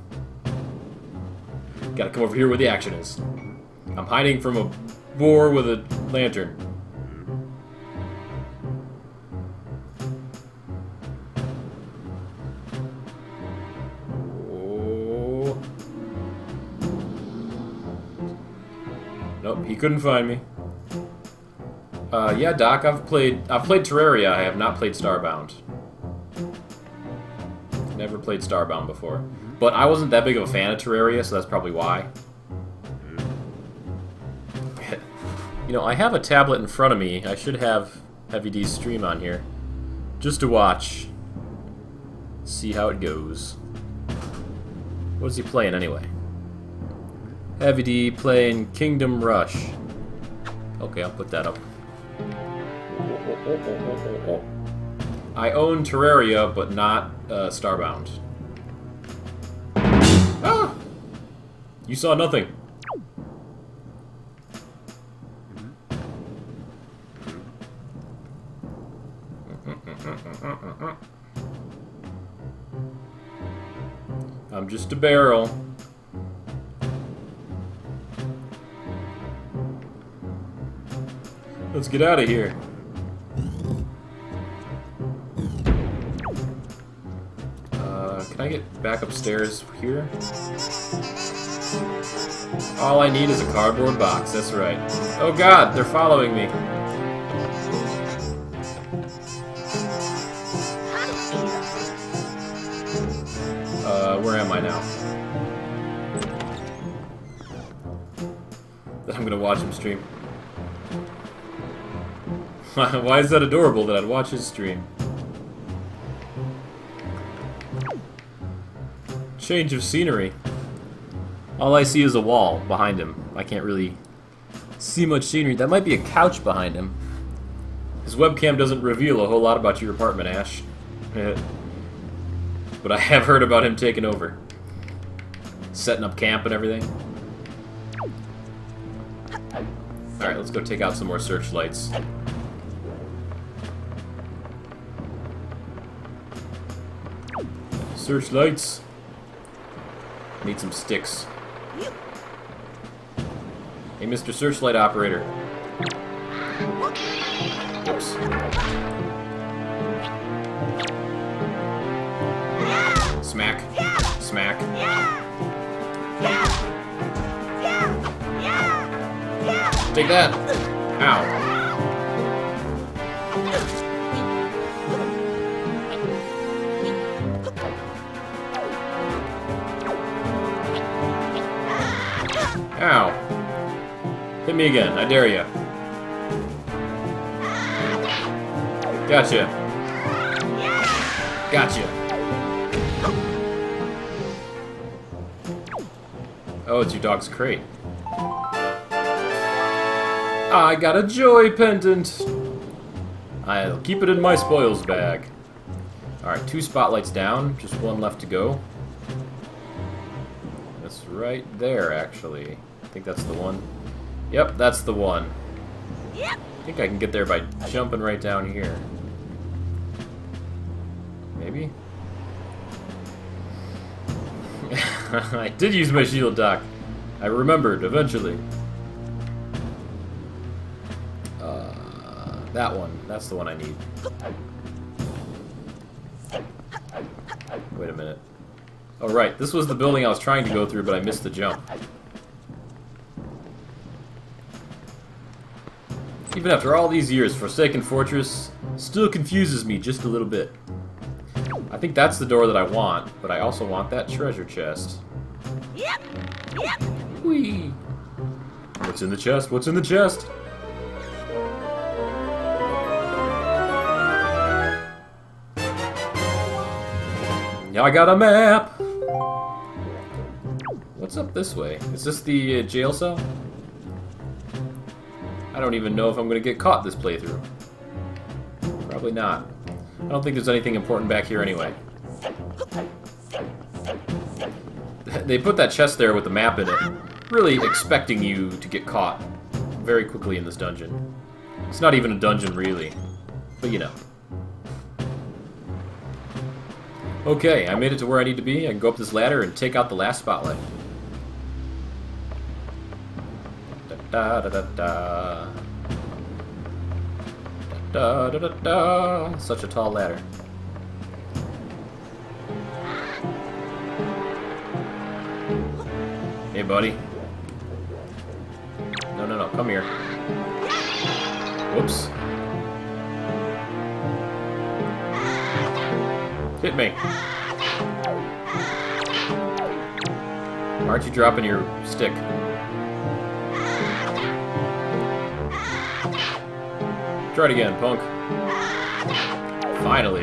Gotta come over here where the action is. I'm hiding from a boar with a lantern. Oh. Nope, he couldn't find me. Uh, yeah, Doc, I've played I've played Terraria, I have not played Starbound. Never played Starbound before. But I wasn't that big of a fan of Terraria, so that's probably why. You know, I have a tablet in front of me. I should have Heavy D's stream on here. Just to watch. See how it goes. What is he playing anyway? Heavy D playing Kingdom Rush. Okay, I'll put that up. I own Terraria, but not uh, Starbound. Ah! You saw nothing. I'm just a barrel. Let's get out of here. Uh, can I get back upstairs here? All I need is a cardboard box, that's right. Oh god, they're following me. Uh, where am I now? I'm gonna watch him stream. Why is that adorable that I'd watch his stream? Change of scenery. All I see is a wall behind him. I can't really see much scenery. That might be a couch behind him. His webcam doesn't reveal a whole lot about your apartment, Ash. But I have heard about him taking over. Setting up camp and everything. Alright, let's go take out some more searchlights. Searchlights. Need some sticks. Hey, Mister Searchlight Operator. Oops. Smack. Smack. Take that! Ow. Ow. Hit me again, I dare ya. Gotcha. Gotcha. Oh, it's your dog's crate. I got a joy pendant! I'll keep it in my spoils bag. Alright, two spotlights down, just one left to go. That's right there, actually. I think that's the one. Yep, that's the one. I think I can get there by jumping right down here. Maybe? I did use my shield dock. I remembered, eventually. Uh, that one. That's the one I need. Wait a minute. Oh, right. This was the building I was trying to go through, but I missed the jump. Even after all these years, Forsaken Fortress still confuses me just a little bit. I think that's the door that I want, but I also want that treasure chest. Yep. Yep. Whee! What's in the chest? What's in the chest? Yeah, I got a map! What's up this way? Is this the uh, jail cell? I don't even know if I'm gonna get caught this playthrough. Probably not. I don't think there's anything important back here anyway. They put that chest there with the map in it, really expecting you to get caught very quickly in this dungeon. It's not even a dungeon, really. But you know. Okay, I made it to where I need to be. I can go up this ladder and take out the last spotlight. Da da da da. Da da da da. Such a tall ladder. Hey, buddy. No, no, no. Come here. Whoops. Hit me. aren't you dropping your stick? Try it again, punk. Finally.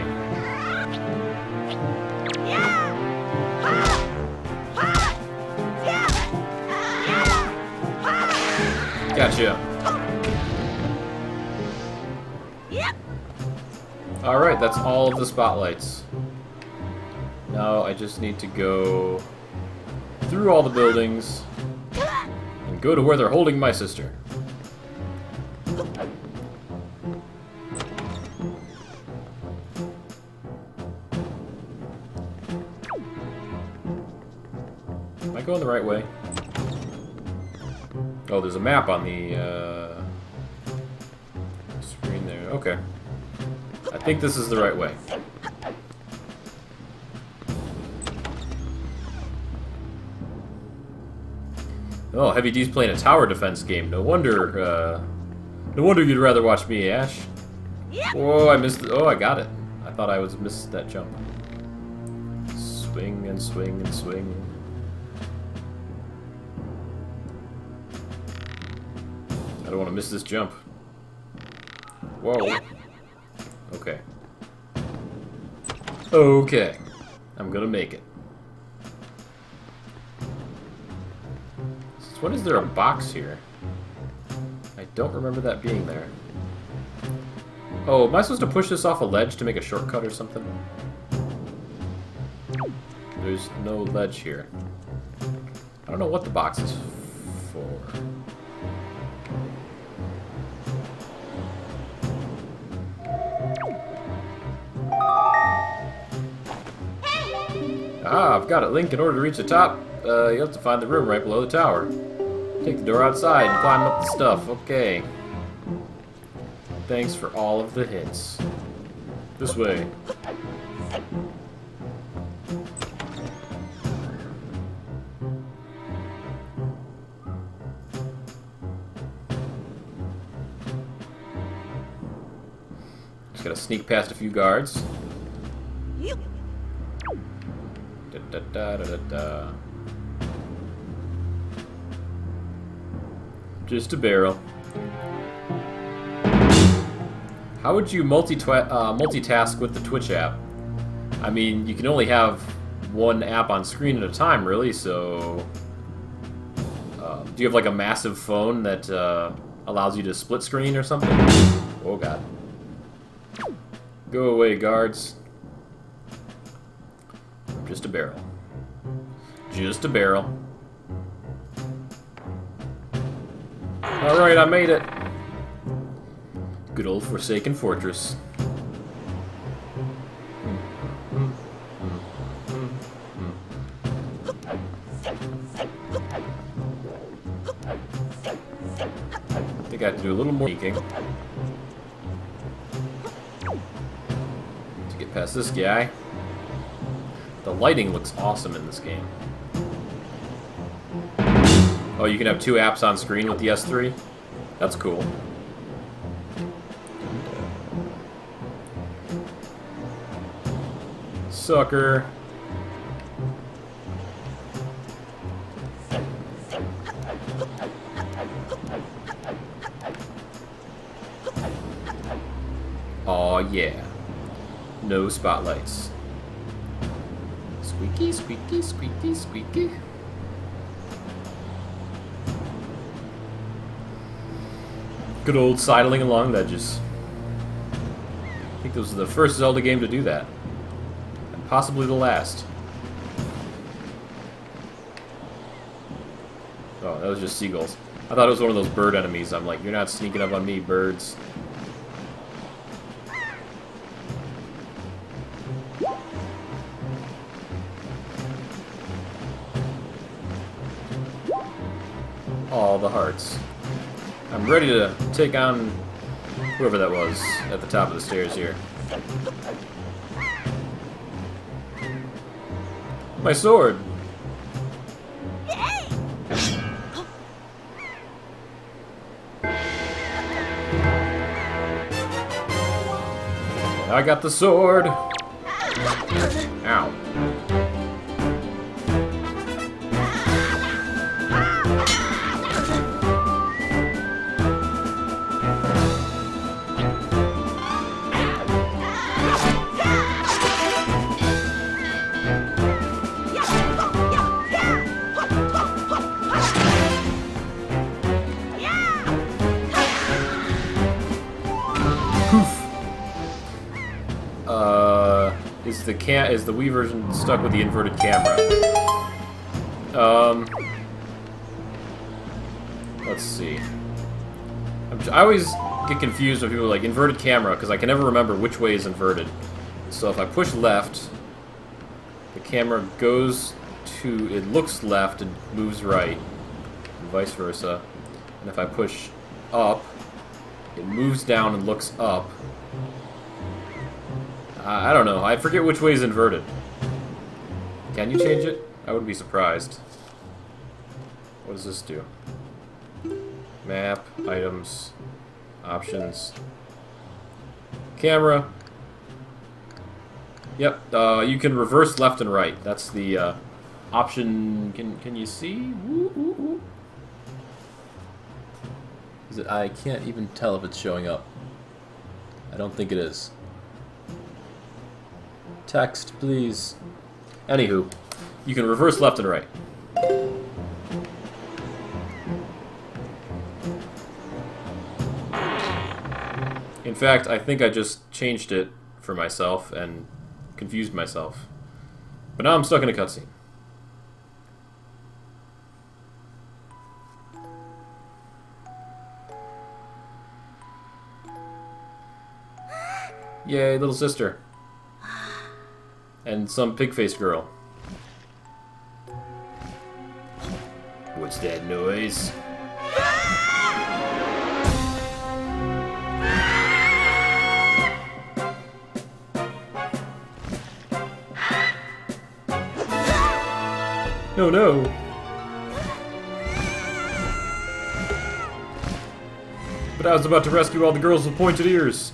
Gotcha. Alright, that's all of the spotlights. Now I just need to go through all the buildings and go to where they're holding my sister. Am I going the right way? Oh, there's a map on the uh, screen there. Okay. I think this is the right way. Oh, Heavy D's playing a tower defense game. No wonder, uh... No wonder you'd rather watch me, Ash. Whoa, I missed... Oh, I got it. I thought I was missed that jump. Swing and swing and swing. I don't want to miss this jump. Whoa. Okay. Okay. I'm gonna make it. When is there a box here? I don't remember that being there. Oh, am I supposed to push this off a ledge to make a shortcut or something? There's no ledge here. I don't know what the box is for. Ah, I've got it. Link, in order to reach the top, uh, you have to find the room right below the tower. Take the door outside and climb up the stuff. Okay. Thanks for all of the hints. This way. Just gotta sneak past a few guards. Da, da, da, da, da. Just a barrel. How would you multi uh, multitask with the Twitch app? I mean, you can only have one app on screen at a time, really, so... Uh, do you have, like, a massive phone that uh, allows you to split screen or something? Oh, God. Go away, guards. I'm just a barrel. Just a barrel. Alright, I made it. Good old Forsaken Fortress. I think I have to do a little more sneaking to get past this guy. The lighting looks awesome in this game. Oh, you can have two apps on screen with the S three? That's cool. Sucker. Aw, yeah. No spotlights. Squeaky, squeaky, squeaky, squeaky. Good old sidling along ledges. I think this was the first Zelda game to do that. And possibly the last. Oh, that was just seagulls. I thought it was one of those bird enemies. I'm like, you're not sneaking up on me, birds. All the hearts. I'm ready to take on whoever that was at the top of the stairs here. My sword! I got the sword! Ow. the can is the Wii version stuck with the inverted camera. Um, let's see. I'm, I always get confused when people are like inverted camera because I can never remember which way is inverted. So if I push left, the camera goes to it looks left and moves right, and vice versa. And if I push up, it moves down and looks up. I don't know. I forget which way is inverted. Can you change it? I would be surprised. What does this do? Map, items, options, camera. Yep, uh, you can reverse left and right. That's the uh, option. Can can you see? Woo, woo, woo. Is it? I can't even tell if it's showing up. I don't think it is. Text, please. Anywho, you can reverse left and right. In fact, I think I just changed it for myself and confused myself. But now I'm stuck in a cutscene. Yay, little sister. And some pig-faced girl. What's that noise? No, no. But I was about to rescue all the girls with pointed ears.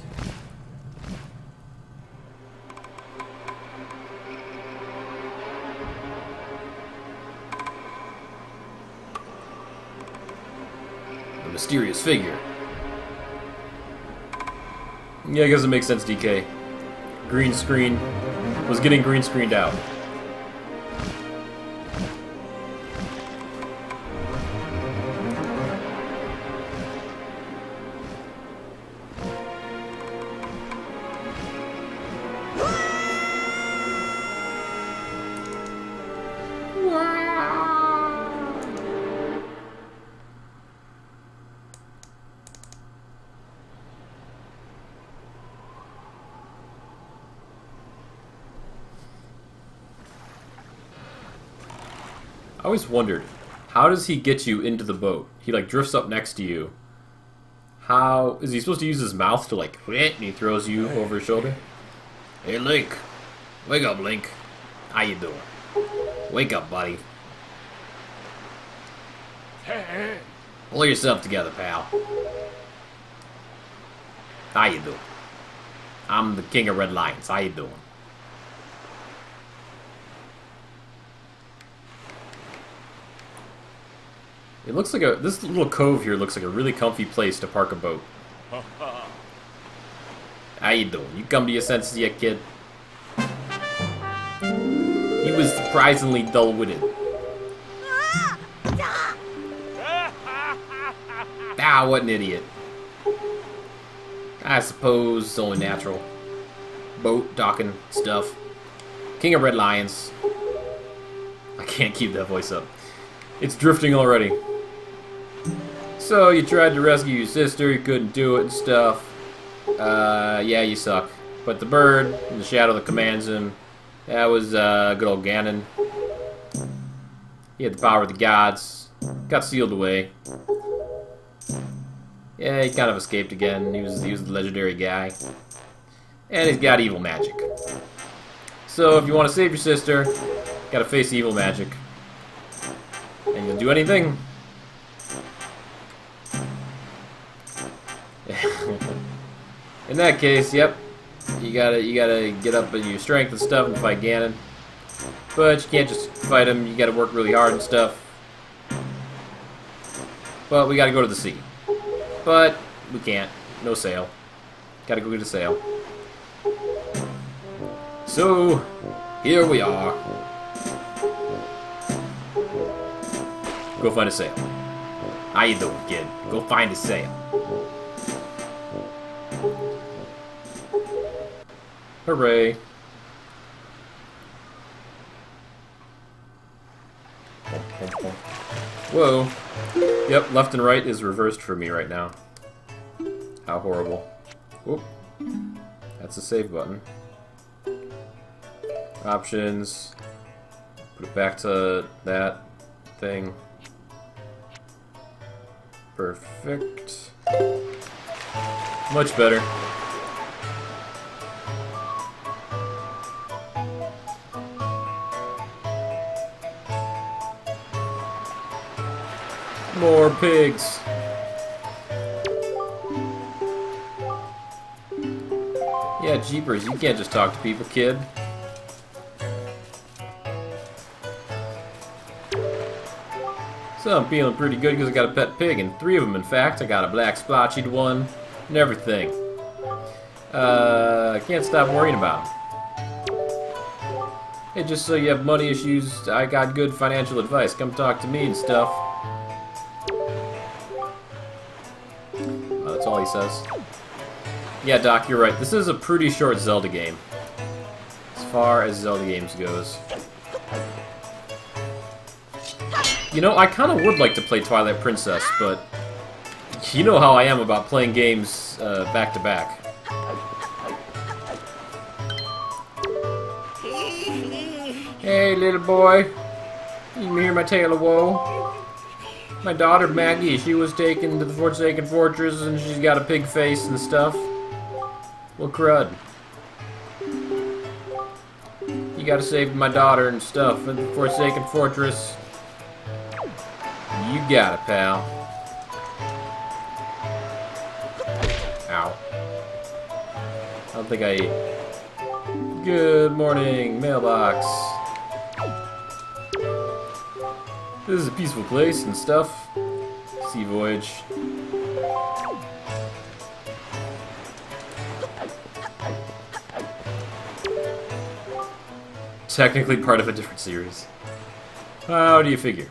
The mysterious figure. Yeah, I guess it makes sense, D K. Green screen was getting green screened out. I always wondered, how does he get you into the boat? He like drifts up next to you. How is he supposed to use his mouth to like and he throws you over his shoulder? Hey Link, wake up, Link. How you doing? Wake up, buddy. Pull yourself together, pal. How you doing? I'm the king of Red Lions. How you doing? It looks like a this little cove here looks like a really comfy place to park a boat. How you doing? You come to your senses yet, kid? He was surprisingly dull-witted. Ah, what an idiot. I suppose it's only natural. Boat, docking, stuff. King of Red Lions. I can't keep that voice up. It's drifting already. So, you tried to rescue your sister, you couldn't do it and stuff. Uh, yeah, you suck. But the bird, and the shadow that commands him, that was, uh, good old Ganon. He had the power of the gods. Got sealed away. Yeah, he kind of escaped again. He was, he was the legendary guy. And he's got evil magic. So, if you want to save your sister, gotta face evil magic. And you'll do anything. In that case, yep, you gotta you gotta get up in your strength and stuff and fight Ganon. But you can't just fight him. You gotta work really hard and stuff. But we gotta go to the sea. But we can't. No sail. Gotta go get a sail. So here we are. Go find a sail. How you doing, kid? Go find a sail. Hooray. Whoa. Yep, left and right is reversed for me right now. How horrible. Whoop. That's the save button. Options. Put it back to that thing. Perfect. Much better. More pigs. Yeah, jeepers, you can't just talk to people, kid. So I'm feeling pretty good because I got a pet pig, and three of them, in fact. I got a black splotched one and everything. Uh, I can't stop worrying about them. Hey, just so you have money issues, I got good financial advice. Come talk to me and stuff. Oh, that's all he says. Yeah, Doc, you're right. This is a pretty short Zelda game. As far as Zelda games goes. You know, I kind of would like to play Twilight Princess, but you know how I am about playing games uh, back to back. Hey, little boy. You hear my tale of woe? My daughter, Maggie, she was taken to the Forsaken Fortress, and she's got a pig face and stuff. Well, crud. You gotta save my daughter and stuff in the Forsaken Fortress. You got it, pal. Ow. I don't think I ate. Good morning, mailbox. This is a peaceful place and stuff. Sea voyage. Technically part of a different series. How do you figure?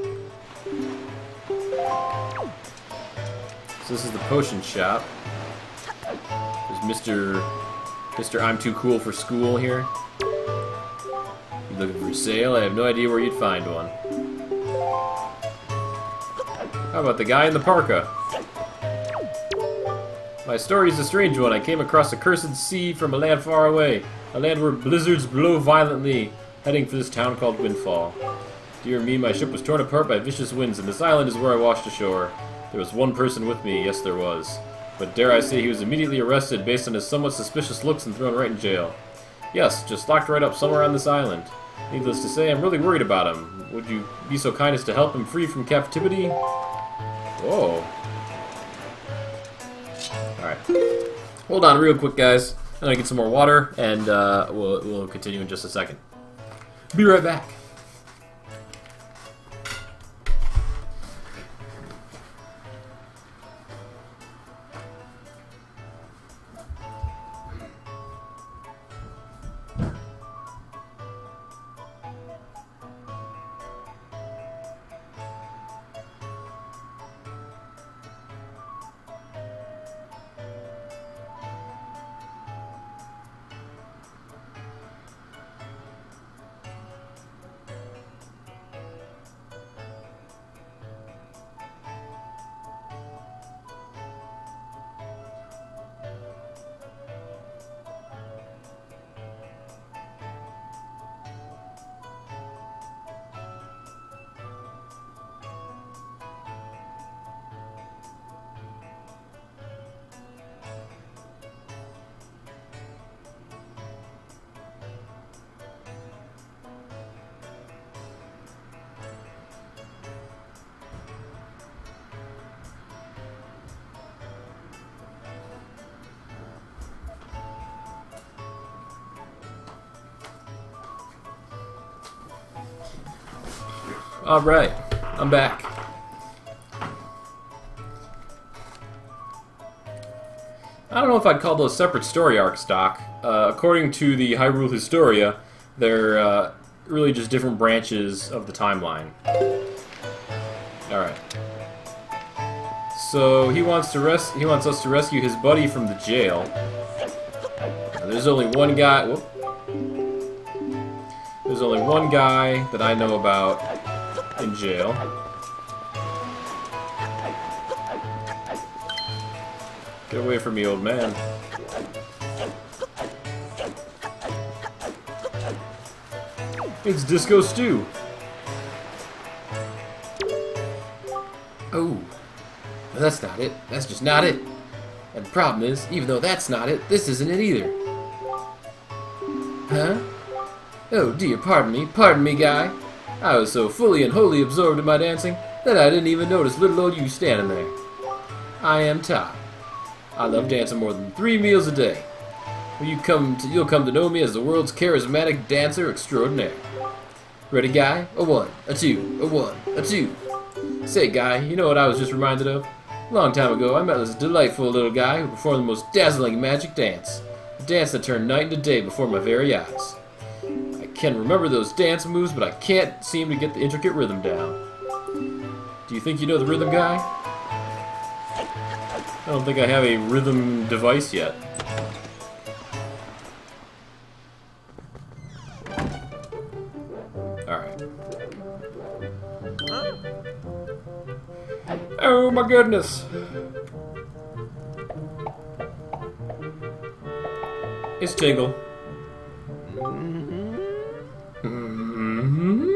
So this is the potion shop. There's Mister Mister I'm too cool for school here. You looking for a sale? I have no idea where you'd find one. How about the guy in the parka? My story is a strange one. I came across a cursed sea from a land far away. A land where blizzards blow violently, heading for this town called Windfall. Dear me, my ship was torn apart by vicious winds, and this island is where I washed ashore. There was one person with me, yes there was. But dare I say he was immediately arrested based on his somewhat suspicious looks and thrown right in jail. Yes, just locked right up somewhere on this island. Needless to say, I'm really worried about him. Would you be so kind as to help him free from captivity? Whoa. Alright. Hold on real quick, guys. I'm gonna get some more water, and uh, we'll, we'll continue in just a second. Be right back. Alright, I'm back. I don't know if I'd call those separate story arcs, Doc. Uh, according to the Hyrule Historia, they're uh, really just different branches of the timeline. Alright. So he wants to res he wants us to rescue his buddy from the jail. Now, there's only one guy. Whoop. There's only one guy that I know about in jail. Get away from me, old man. It's Disco Stew. Oh. Well, that's not it. That's just not it. And the problem is, even though that's not it, this isn't it either. Huh? Oh dear, pardon me, pardon me, guy. I was so fully and wholly absorbed in my dancing that I didn't even notice little old you standing there. I am Todd. I love dancing more than three meals a day. Well, you come to, you'll come to know me as the world's charismatic dancer extraordinaire. Ready, guy? A one, a two, a one, a two. Say, guy, you know what I was just reminded of? A long time ago, I met this delightful little guy who performed the most dazzling magic dance. A dance that turned night into day before my very eyes. I can remember those dance moves, but I can't seem to get the intricate rhythm down. Do you think you know the rhythm, guy? I don't think I have a rhythm device yet. Alright. Oh my goodness! It's Tingle. Mm-hmm.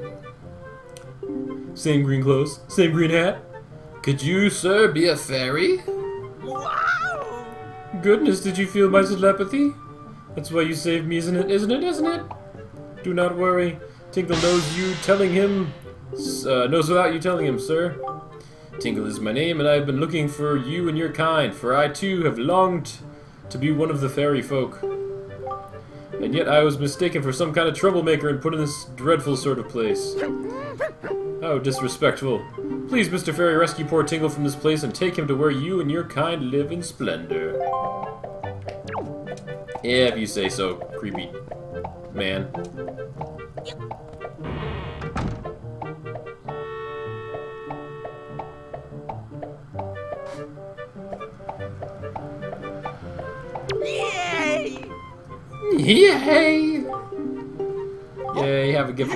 Same green clothes, same green hat. Could you, sir, be a fairy? Wow! Goodness, did you feel my telepathy? That's why you saved me, isn't it? Isn't it? Isn't it? Do not worry. Tingle knows you telling him. Uh, knows without you telling him, sir. Tingle is my name, and I have been looking for you and your kind, for I too have longed to be one of the fairy folk. And yet I was mistaken for some kind of troublemaker and put in this dreadful sort of place. How disrespectful. Please, Mister Fairy, rescue poor Tingle from this place and take him to where you and your kind live in splendor. Yeah, if you say so, creepy man. Yay! Yay! Yay, have a gift.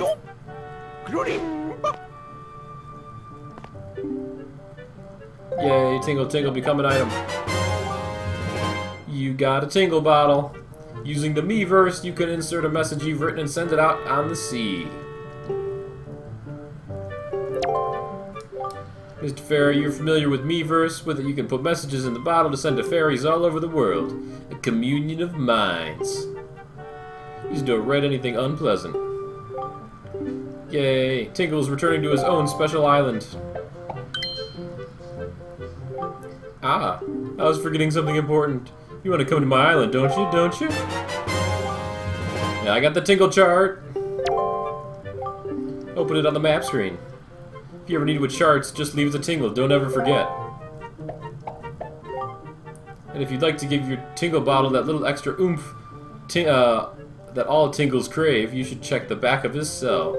Yay, Tingle Tingle, become an item. You got a Tingle bottle. Using the Miiverse, you can insert a message you've written and send it out on the sea. Mister Fairy, you're familiar with Miiverse. With it, you can put messages in the bottle to send to fairies all over the world. A communion of minds. Just don't write anything unpleasant. Yay, Tingle's returning to his own special island. Ah, I was forgetting something important. You want to come to my island, don't you? Don't you? Yeah, I got the Tingle chart. Open it on the map screen. If you ever need with charts, just leave it to Tingle. Don't ever forget. And if you'd like to give your Tingle bottle that little extra oomph ting uh, that all Tingles crave, you should check the back of his cell.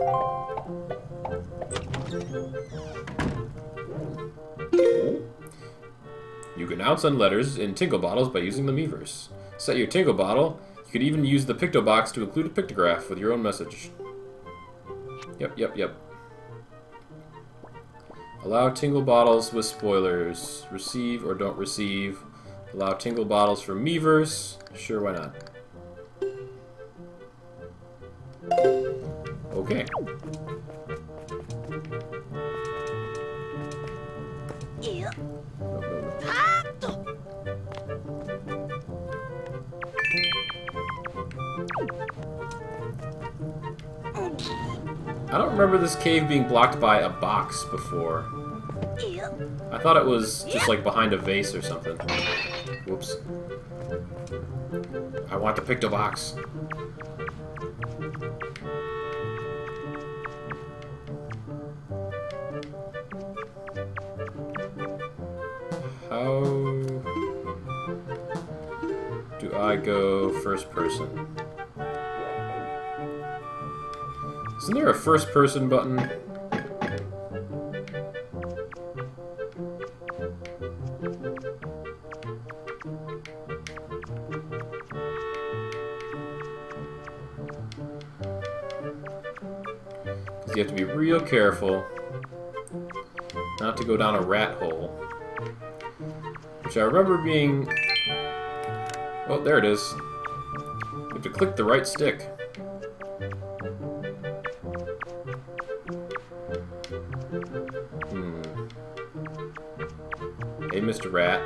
You can now send letters in Tingle bottles by using the Miiverse. Set your Tingle bottle. You could even use the Pictobox to include a pictograph with your own message. Yep, yep, yep. Allow Tingle bottles with spoilers. Receive or don't receive. Allow Tingle bottles for Miiverse. Sure, why not? Okay. Yeah. No, no, no. I don't remember this cave being blocked by a box before. Yeah. I thought it was just like behind a vase or something. Whoops. I want the Pictobox. How do I go first person? Isn't there a first person button? Because you have to be real careful not to go down a rat hole. Which which I remember being... Oh, there it is. You have to click the right stick. Hmm. Hey, Mister Rat.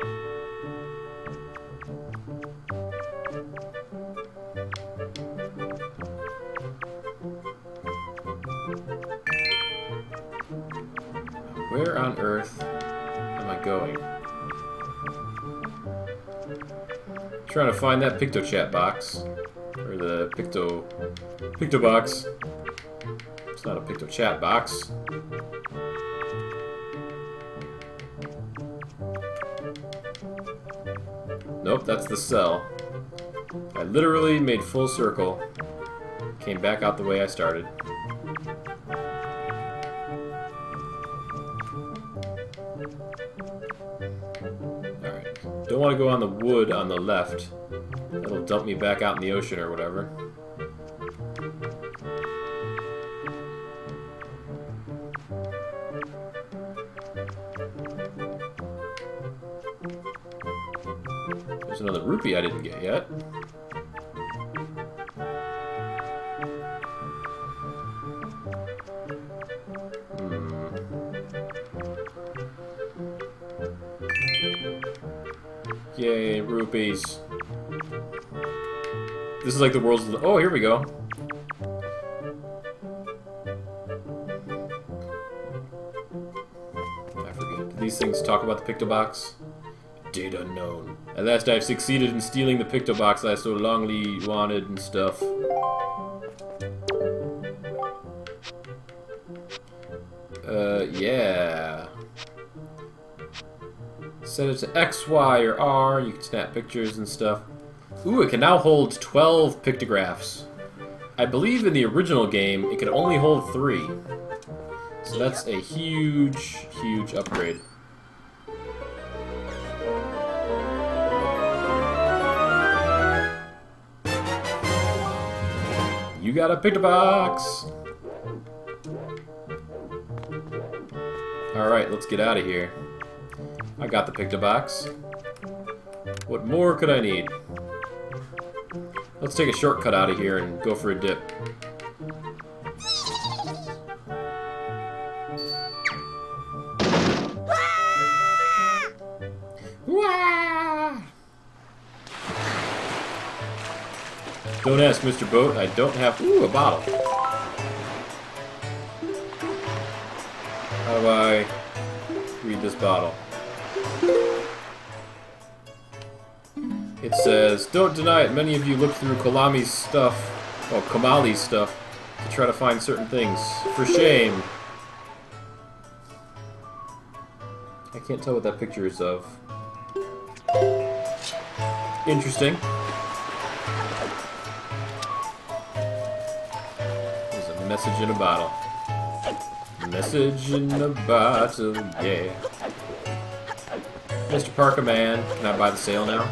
Where on earth am I going? Trying to find that PictoChat box. Or the Picto... Picto box. It's not a PictoChat box. Nope, that's the cell. I literally made full circle. Came back out the way I started. Alright. Don't want to go on the wood on the left. That'll dump me back out in the ocean or whatever. There's another rupee I didn't get yet. Hmm. Yay, rupees. This is like the world's... Oh, here we go. I forget. Do these things talk about the Pictobox? Data unknown. At last I've succeeded in stealing the Pictobox I so longly wanted and stuff. Uh, yeah. Set it to X, Y, or R. You can snap pictures and stuff. Ooh, it can now hold twelve pictographs. I believe in the original game, it could only hold three. So that's a huge, huge upgrade. You got a Pictobox! Alright, let's get out of here. I got the Pictobox. What more could I need? Let's take a shortcut out of here and go for a dip. Wah! Don't ask, Mister Boat. I don't have... Ooh, a bottle. How do I read this bottle? It says, don't deny it, many of you look through Kalami's stuff, well, Kamali's stuff, to try to find certain things. For shame. I can't tell what that picture is of. Interesting. There's a message in a bottle. Message in a bottle, yeah. Mister Parker Man, can I buy the sale now?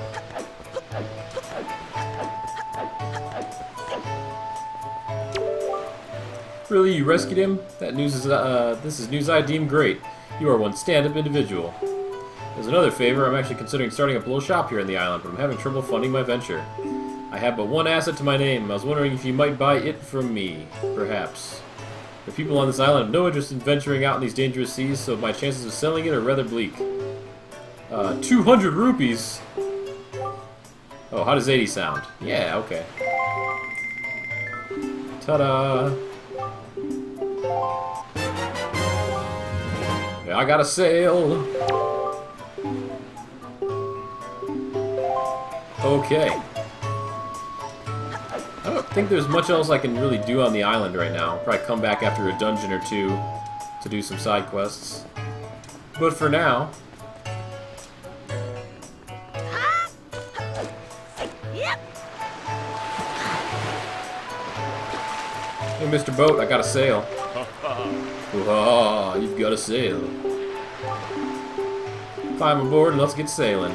Really, you rescued him? That news is, uh, this is news I deem great. You are one stand-up individual. As another favor, I'm actually considering starting a blow shop here on the island, but I'm having trouble funding my venture. I have but one asset to my name. I was wondering if you might buy it from me, perhaps. The people on this island have no interest in venturing out in these dangerous seas, so my chances of selling it are rather bleak. Uh, two hundred rupees? Oh, how does eighty sound? Yeah, okay. Ta-da! Yeah, I got a sale! Okay. I don't think there's much else I can really do on the island right now. I'll probably come back after a dungeon or two to do some side quests. But for now... Hey, Mister Boat, I got a sail. Oh, you've got a sail. Climb aboard and let's get sailing.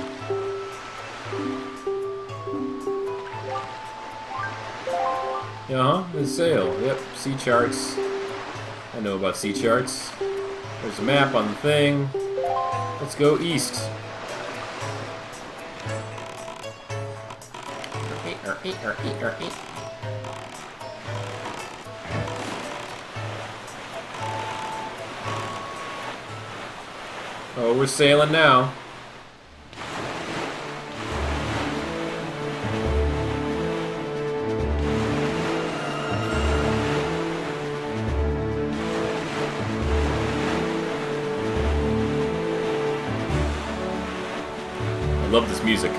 Uh-huh, the sail. Yep, sea charts. I know about sea charts. There's a map on the thing. Let's go east. Oh, we're sailing now. I love this music.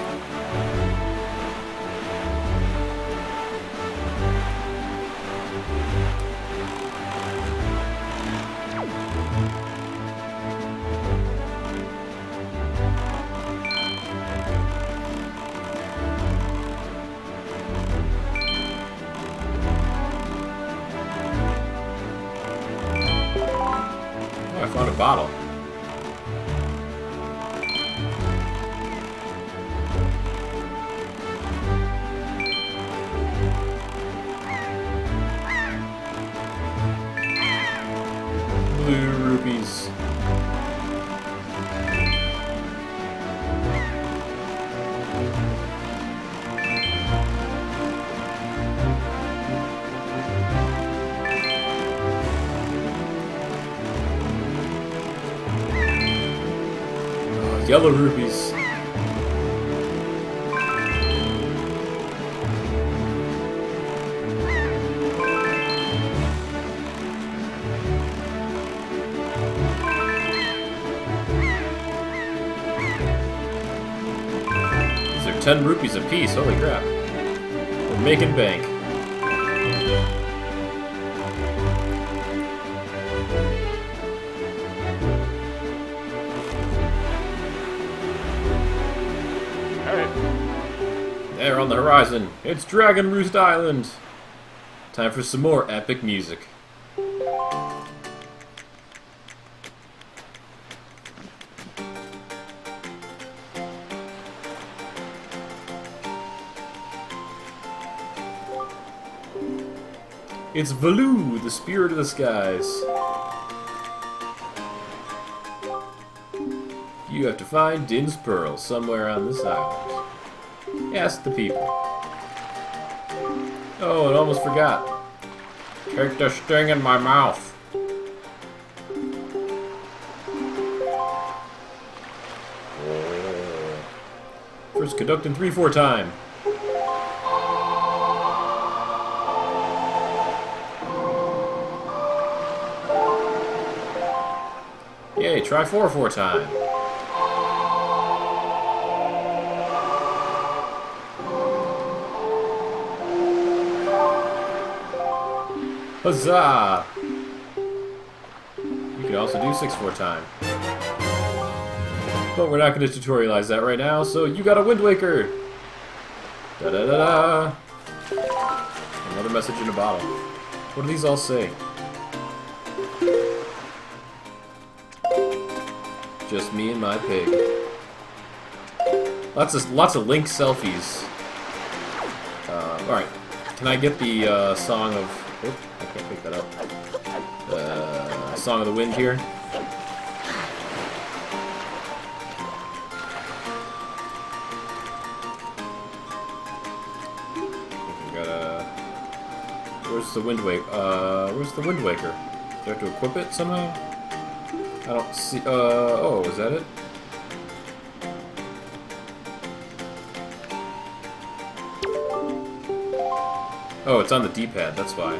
Oh, I found a bottle. Blue rupees. Oh, yellow rupees. ten rupees a piece, holy crap. We're making bank. There on the horizon, it's Dragon Roost Island! Time for some more epic music. It's Valoo, the spirit of the skies. You have to find Din's Pearl somewhere on this island. Ask the people. Oh, I almost forgot. Take the sting in my mouth. First conduct in three four time. Yay, try four four time. Huzzah! You can also do six four time. But we're not going to tutorialize that right now, so you got a Wind Waker! Da da da da! Another message in a bottle. What do these all say? Just me and my pig. Lots of lots of Link selfies. Uh, all right, can I get the uh, song of? Oop, I can't pick that up. Uh, Song of the Wind here. We gotta. Where's the Wind Waker? Uh, where's the Wind Waker? Do I have to equip it somehow? I don't see. Uh oh, is that it? Oh, it's on the D-pad, that's why.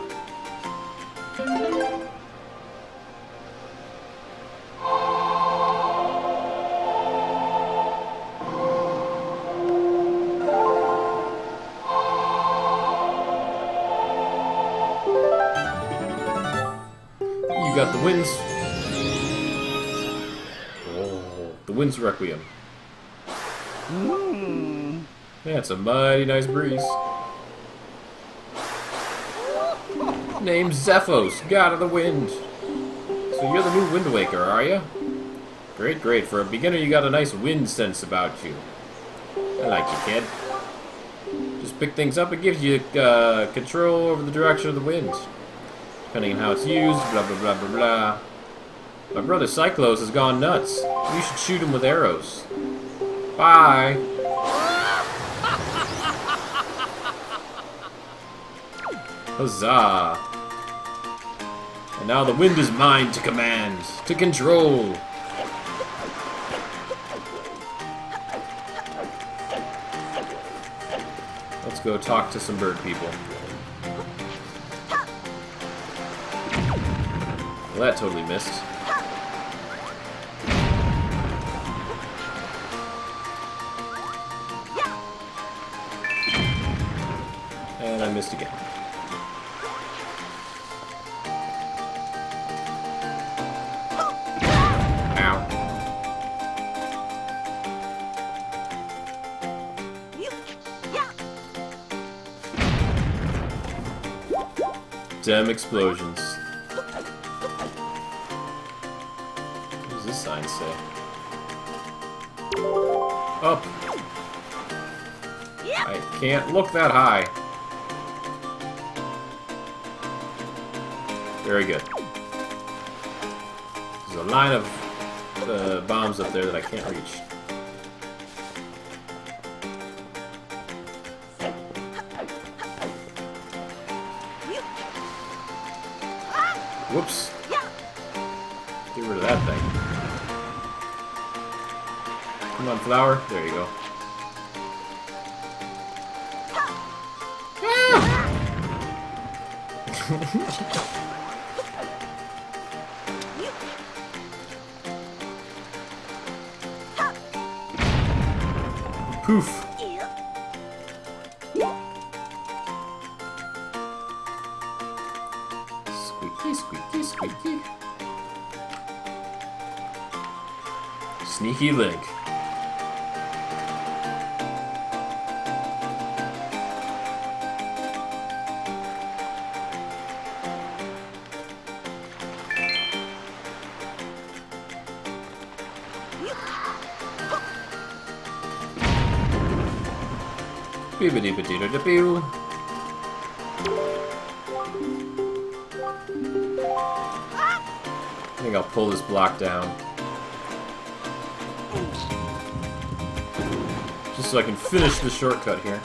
You got the winds. Oh, the Wind's Requiem. Mmm. That's a mighty nice breeze. Named Zephos, God of the Wind. So you're the new Wind Waker, are you? Great, great. For a beginner, you got a nice wind sense about you. I like you, kid. Just pick things up, it gives you uh, control over the direction of the wind. Depending on how it's used, blah, blah, blah, blah, blah. My brother Cyclos has gone nuts. You should shoot him with arrows. Bye. Huzzah! And now the wind is mine to command, to control. Let's go talk to some bird people. Well, that totally missed. And I missed again. Ow. Damn explosions. What does this sign say? Up. I can't look that high. Very good. There's a line of uh, bombs up there that I can't reach. Whoops. Get rid of that thing. Come on, flower. There you go. Poof. Squeaky, squeaky, squeaky. Sneaky Link. Bibbidi bibbidi da boo. I think I'll pull this block down. Just so I can finish the shortcut here.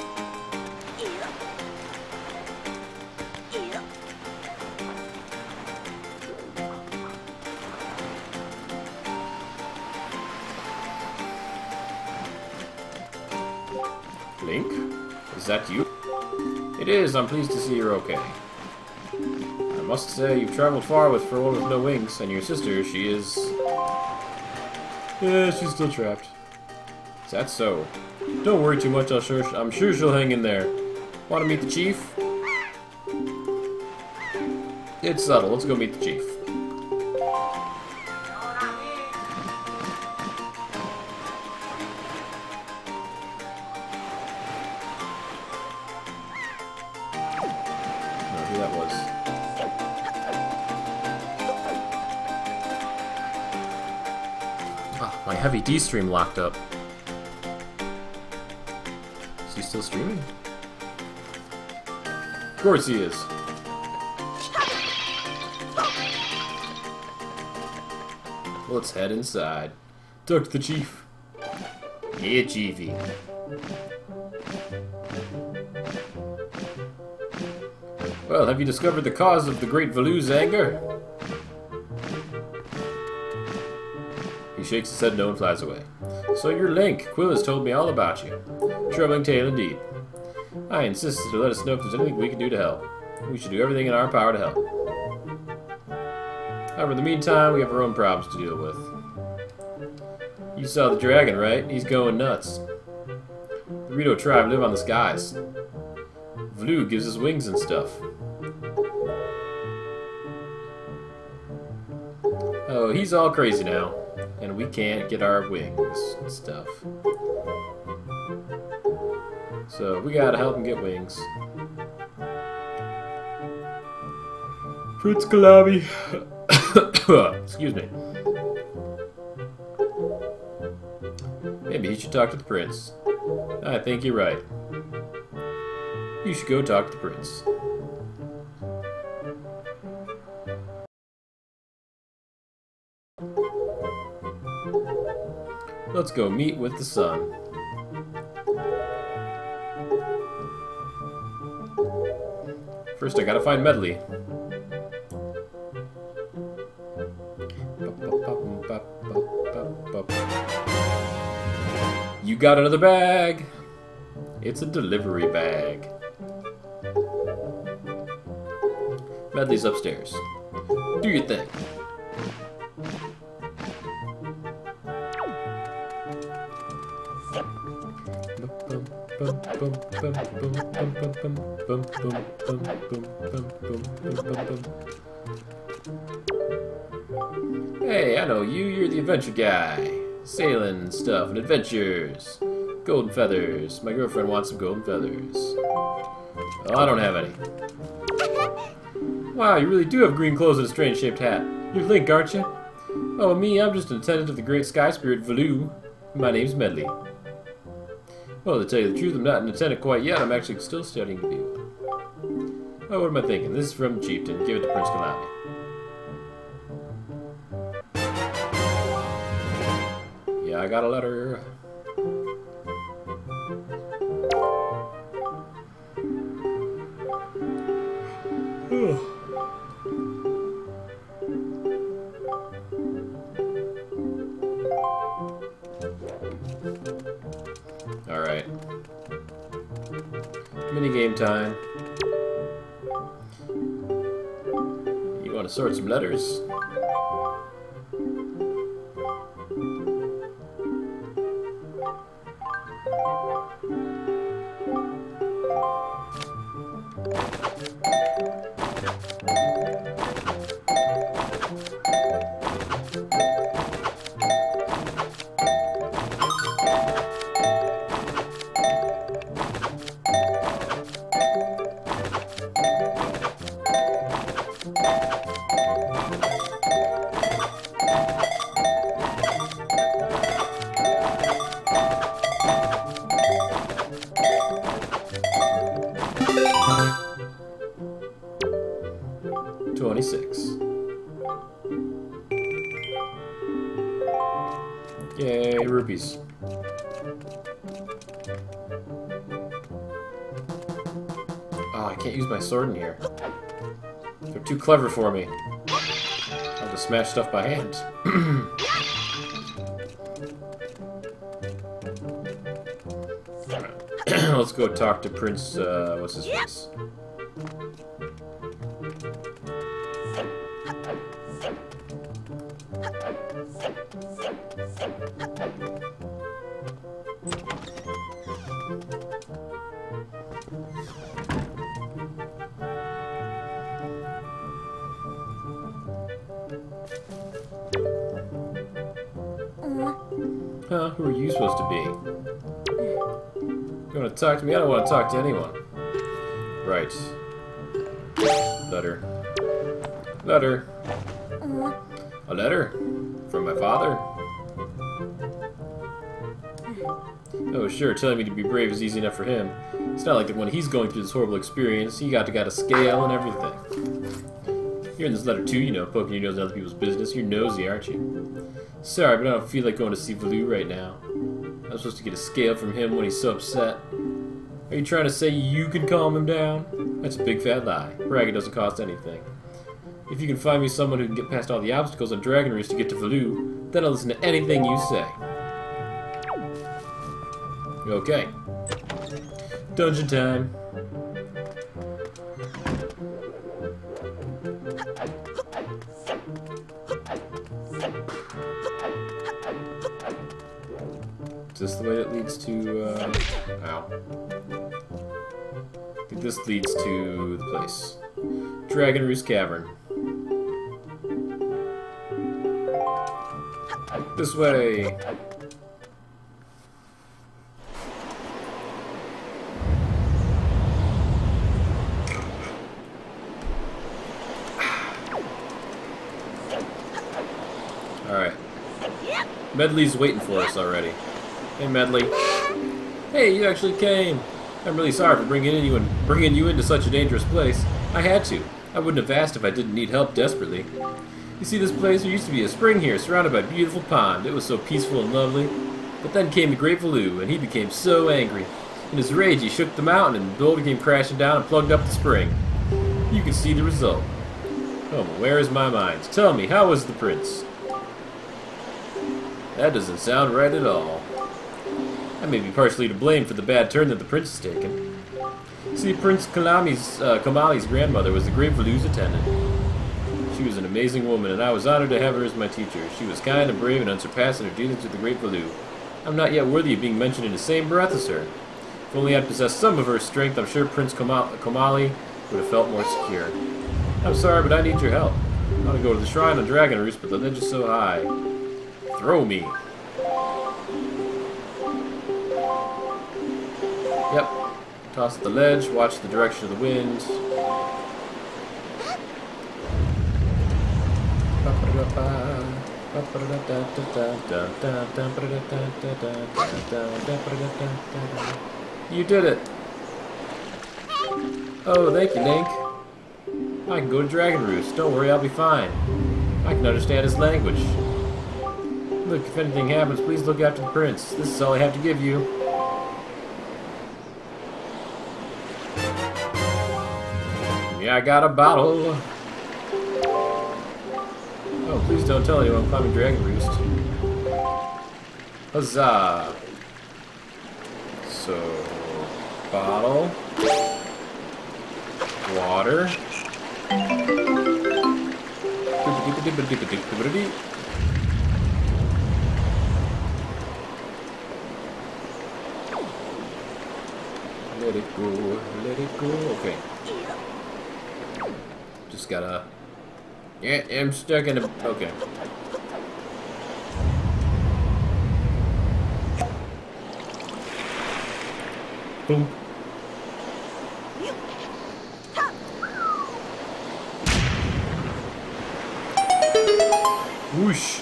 Link? Is that you? It is. I'm pleased to see you're okay. I must say, you've traveled far with for one with no wings, and your sister, she is... Yeah, she's still trapped. Is that so? Don't worry too much, I'll sure, I'm sure she'll hang in there. Want to meet the chief? It's subtle. Let's go meet the chief. That was. Ah, my heavy D stream locked up. Is he still streaming? Of course he is. Let's head inside. Talk to the chief. Here, Chiefy. Well, have you discovered the cause of the great Valu's anger? He shakes his head no and flies away. So you're Link. Quill has told me all about you. Troubling tale indeed. I insisted to let us know if there's anything we can do to help. We should do everything in our power to help. However, in the meantime, we have our own problems to deal with. You saw the dragon, right? He's going nuts. The Rito tribe live on the skies. Valu gives us wings and stuff. Oh, he's all crazy now. And we can't get our wings and stuff. So, we gotta help him get wings. Prince Kalabi. Excuse me. Maybe he should talk to the prince. I think you're right. You should go talk to the prince. Let's go meet with the sun. First I gotta find Medley. You got another bag! It's a delivery bag. Medley's upstairs. Do your thing. Hey, I know you. You're the adventure guy. Sailing stuff and adventures. Golden feathers. My girlfriend wants some golden feathers. Well, I don't have any. Wow, you really do have green clothes and a strange shaped hat. You're Link, aren't you? Oh, me, I'm just an attendant of the great sky spirit Valoo. My name's Medley. Well, to tell you the truth, I'm not an attendant quite yet. I'm actually still studying to be one. Oh, what am I thinking? This is from Chieftain. Give it to Prince Kalani. Yeah, I got a letter. Alright. Minigame time. You want to sort some letters? twenty-six. Yay, rupees. Oh, I can't use my sword in here. They're too clever for me. I'll have to smash stuff by hand. Let's go talk to Prince, uh, what's his face? Huh? Who are you supposed to be? You want to talk to me? I don't want to talk to anyone. Right. Letter. Letter. A letter? From my father? Oh, sure, telling me to be brave is easy enough for him. It's not like that when he's going through this horrible experience, he got to got a scale and everything. You're in this letter too, you know, poking your nose in other people's business. You're nosy, aren't you? Sorry, but I don't feel like going to see Valoo right now. I'm supposed to get a scale from him when he's so upset. Are you trying to say you can calm him down? That's a big fat lie. Bragging doesn't cost anything. If you can find me someone who can get past all the obstacles on Dragon Roost to get to Valoo, then I'll listen to anything you say. Okay. Dungeon time. Is this the way that leads to, uh... ow. I think this leads to the place. Dragon Roost Cavern. This way. Alright. Medley's waiting for us already. Hey, Medley. Hey, you actually came. I'm really sorry for bringing you in, bringing you into such a dangerous place. I had to. I wouldn't have asked if I didn't need help desperately. You see this place? There used to be a spring here, surrounded by a beautiful pond. It was so peaceful and lovely. But then came the Great Valoo, and he became so angry. In his rage, he shook the mountain, and the boulder came crashing down and plugged up the spring. You can see the result. Oh, where is my mind? Tell me, how is the prince? That doesn't sound right at all. I may be partially to blame for the bad turn that the prince has taken. See, Prince Kalami's, uh, Kamali's grandmother was the Great Valu's attendant. She was an amazing woman, and I was honored to have her as my teacher. She was kind and brave and unsurpassed in her dealings with the Great Valu. I'm not yet worthy of being mentioned in the same breath as her. If only I'd possessed some of her strength, I'm sure Prince Kamal Kamali would have felt more secure. I'm sorry, but I need your help. I want to go to the shrine on Dragon Roost, but the ledge is so high. Throw me. Yep. Toss at the ledge, watch the direction of the wind. You did it! Oh, thank you, Link. I can go to Dragon Roost. Don't worry, I'll be fine. I can understand his language. Look, if anything happens, please look after the prince. This is all I have to give you. Yeah, I got a bottle. Oh, please don't tell anyone I'm climbing Dragon Roost. Huzzah! So, bottle, water. Let it go, let it go. Okay. Just gotta. Yeah, I'm stuck in a. Okay. Boom. Whoosh.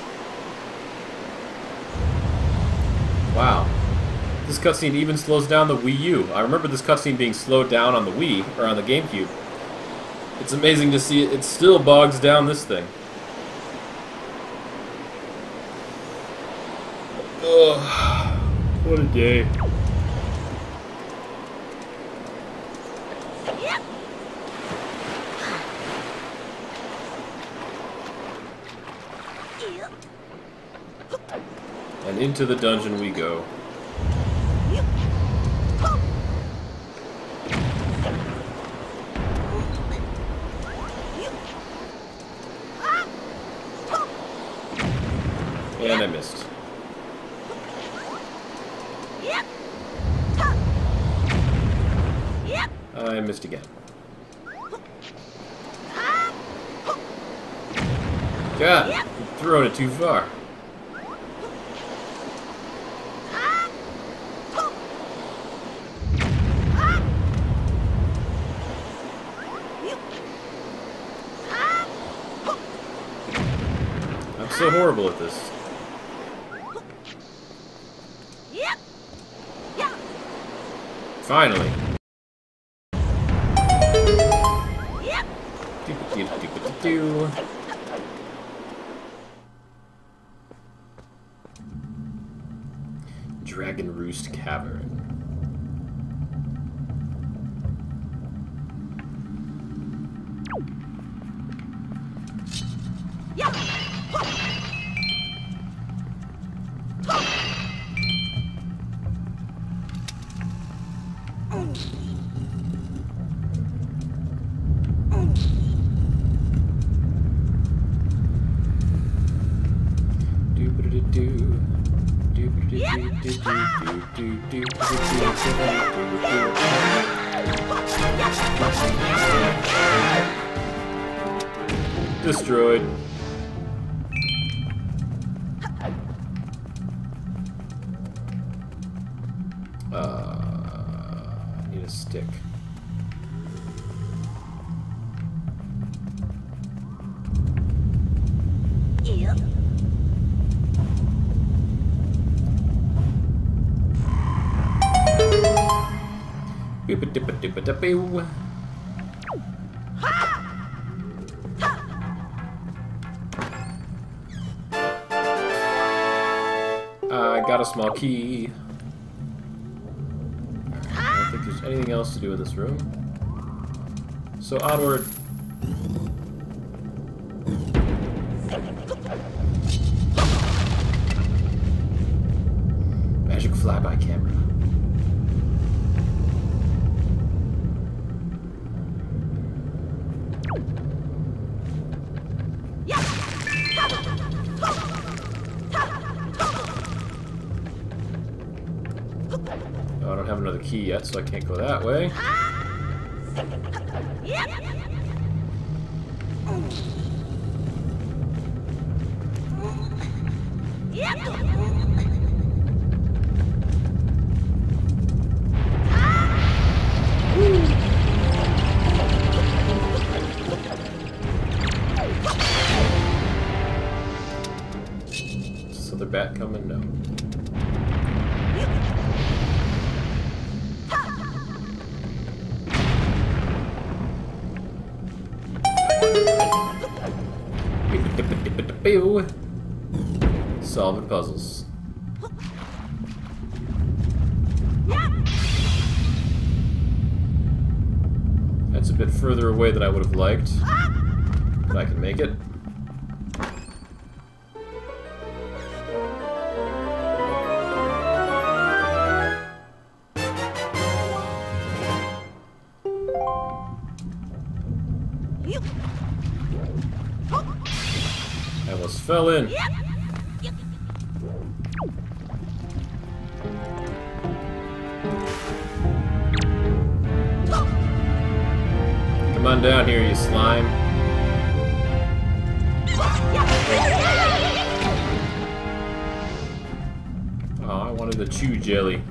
Wow. This cutscene even slows down the Wii U. I remember this cutscene being slowed down on the Wii, or on the GameCube. It's amazing to see it. It still bogs down this thing. Ugh. What a day. And into the dungeon we go. And I missed. I missed again. God, you're throwing it too far. I'm so horrible at this. Finally. Do-ba-do-ba-do-ba-do. Dragon Roost Cavern. Destroyed. Uh, need a stick. Yep. Boo-ba-dip-ba-dip-ba-dip-boo. I got a small key. I don't think there's anything else to do in this room. So onward Magic flyby camera. Oh, I don't have another key yet, so I can't go that way. Is this other bat coming? No. Solving puzzles. That's a bit further away than I would have liked, but I can make it. I almost fell in. Come on down here, you slime. Oh, I wanted the chew jelly.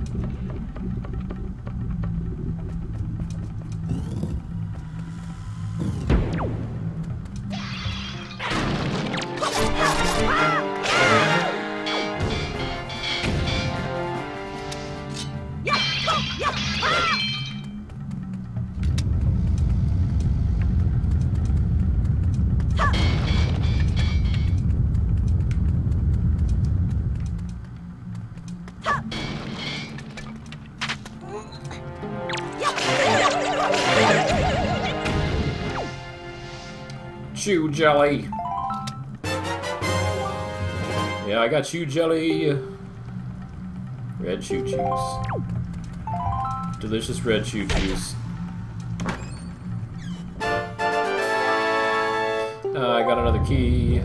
Chew jelly. Yeah, I got chew jelly. Red chew chews. Delicious red chew chews. Uh, I got another key.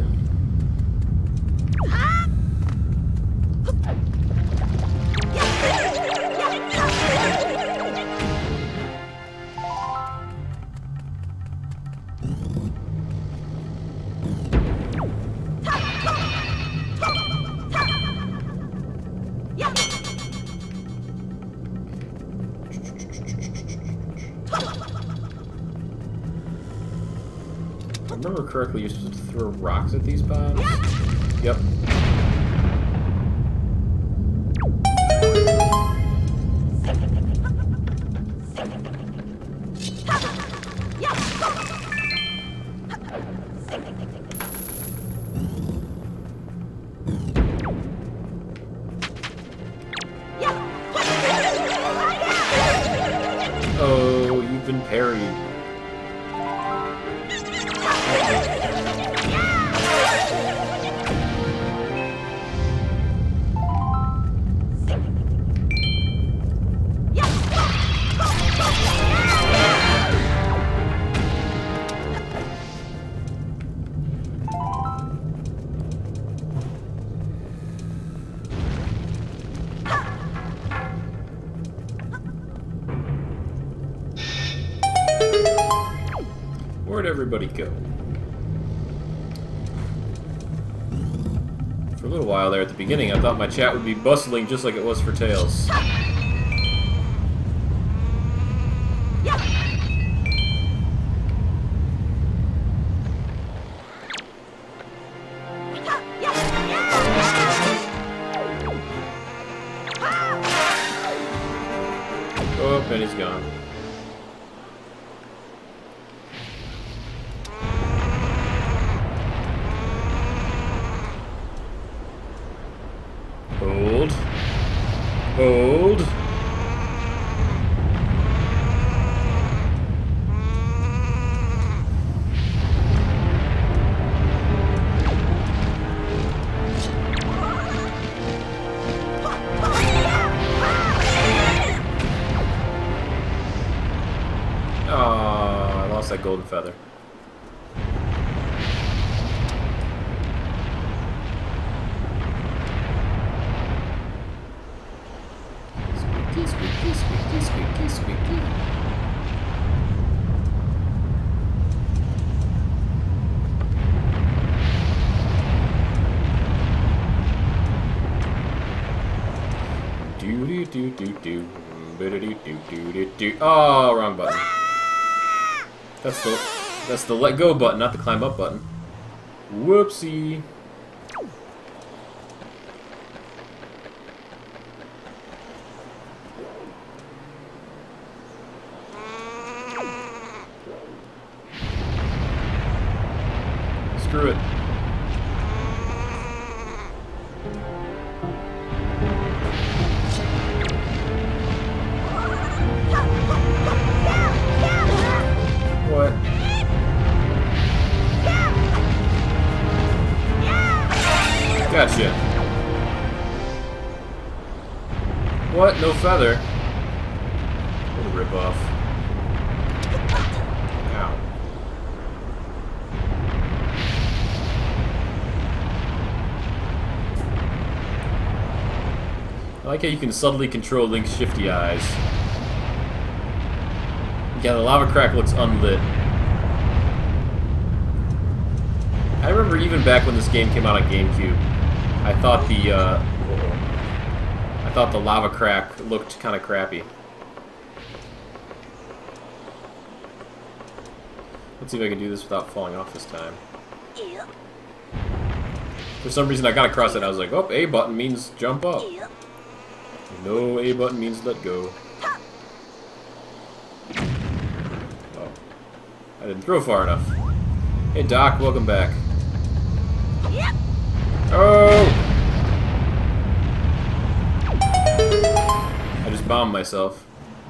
If I remember correctly, you're supposed to throw rocks at these bombs? Yep. Oh, you've been parried. Where'd everybody go? For a little while there at the beginning, I thought my chat would be bustling just like it was for Tails. Oh, Penny's gone. Hold. Hold. that golden feather. Squeaky, squeaky, squeaky, squeaky, squeaky. Do do do do do. Do do do do do do. Oh, wrong button. That's the that's the let go button, not the climb up button. Whoopsie. Screw it. What? Gotcha. What? No feather? What a rip-off. Ow. I like how you can subtly control Link's shifty eyes. Yeah, the lava crack looks unlit. I remember even back when this game came out on GameCube, I thought the uh, I thought the lava crack looked kind of crappy. Let's see if I can do this without falling off this time. Yep. For some reason, I got across it. I was like, "Oh, A button means jump up. Yep. No, A button means let go." Oh, I didn't throw far enough. Hey, Doc, welcome back. Yep. Oh! I just bombed myself.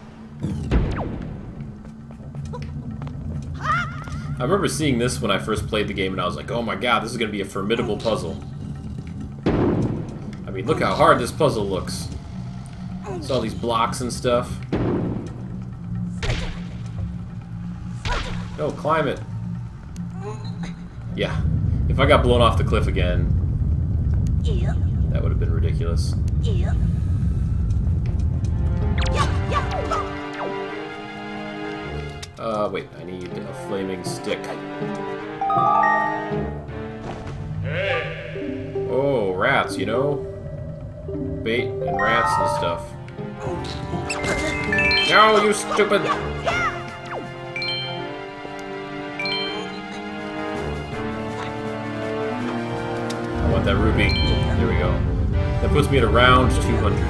I remember seeing this when I first played the game, and I was like, oh my god, this is going to be a formidable puzzle. I mean, look how hard this puzzle looks. It's all these blocks and stuff. No, climb it. Yeah. If I got blown off the cliff again, Yep. that would have been ridiculous. Yep. Uh, wait, I need a flaming stick. Oh, rats, you know? Bait and rats and stuff. No, you stupid! I want that ruby. There we go. That puts me at around two hundred.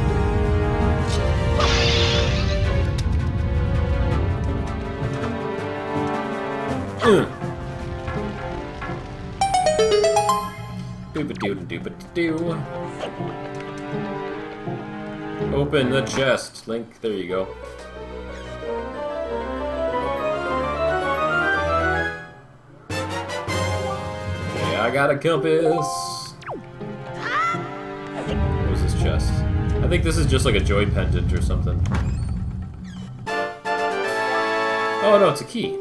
Dooba-doo-dooba-doo. Open the chest. Link, there you go. Yeah, I got a compass. What was this chest? I think this is just like a joy pendant or something. Oh no, it's a key.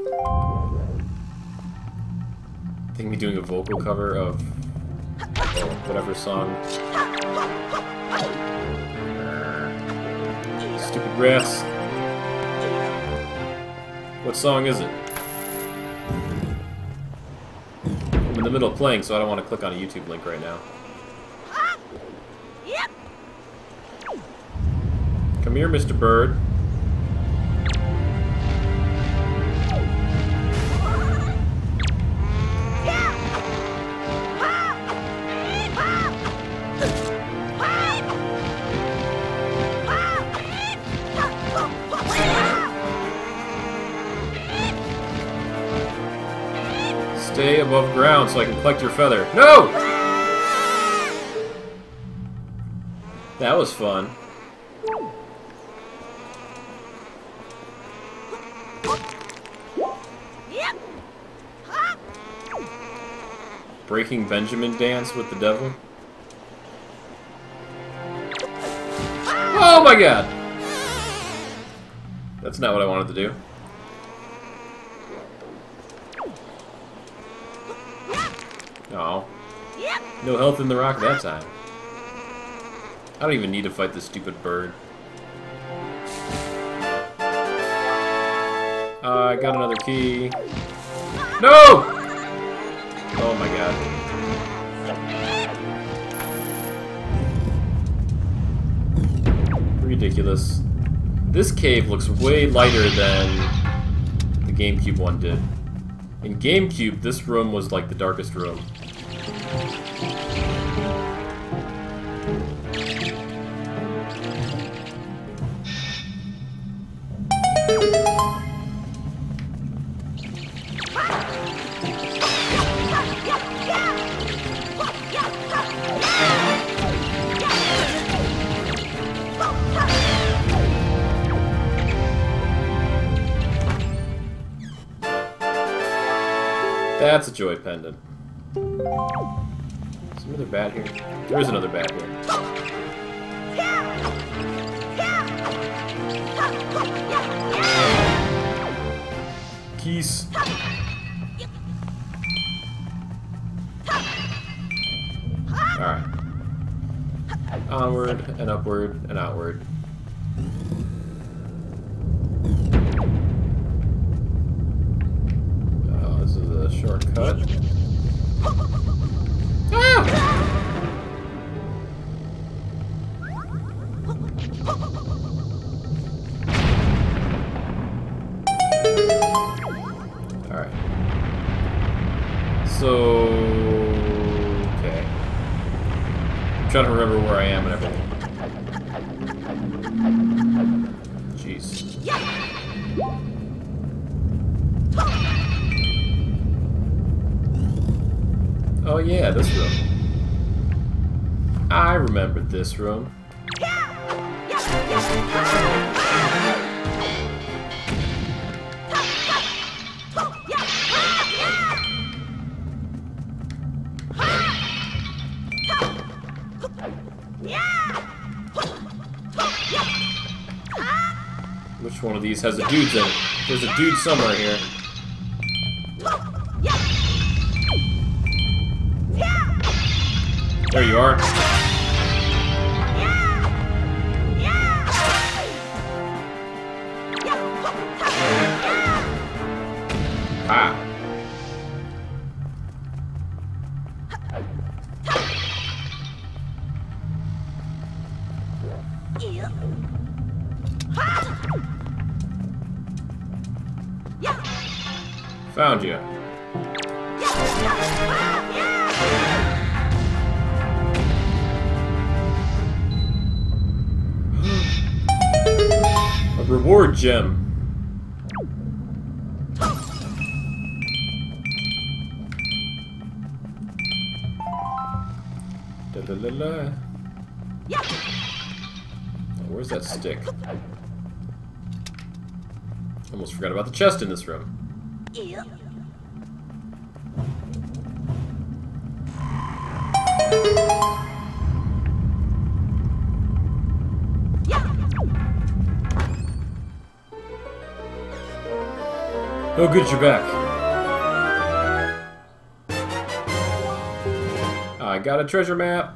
I think me doing a vocal cover of oh, whatever song. Stupid rats. What song is it? I'm in the middle of playing, so I don't want to click on a YouTube link right now. Yep. Come here, Mister Bird. Stay above ground so I can collect your feather. No! That was fun. Yep. Breaking Benjamin dance with the devil. Oh my god! That's not what I wanted to do. No health in the rock that time. I don't even need to fight this stupid bird. Uh, I got another key. No! Oh my god. Ridiculous. This cave looks way lighter than the GameCube one did. In GameCube, this room was like the darkest room. That's a joy pendant. Is there another bat here? There is another bat here. Keys. Alright. Onward and upward and outward. Shortcut. Ah! Alright. So... okay. I'm trying to remember where I am and everything. Jeez. Oh yeah, this room. I remember this room. Which one of these has a dude in it? There's a dude somewhere here. There you are. Ah. Found you. A reward gem. Da -la -la -la. Oh, where's that stick? Almost forgot about the chest in this room. Yep. Oh, good, you're back. I got a treasure map.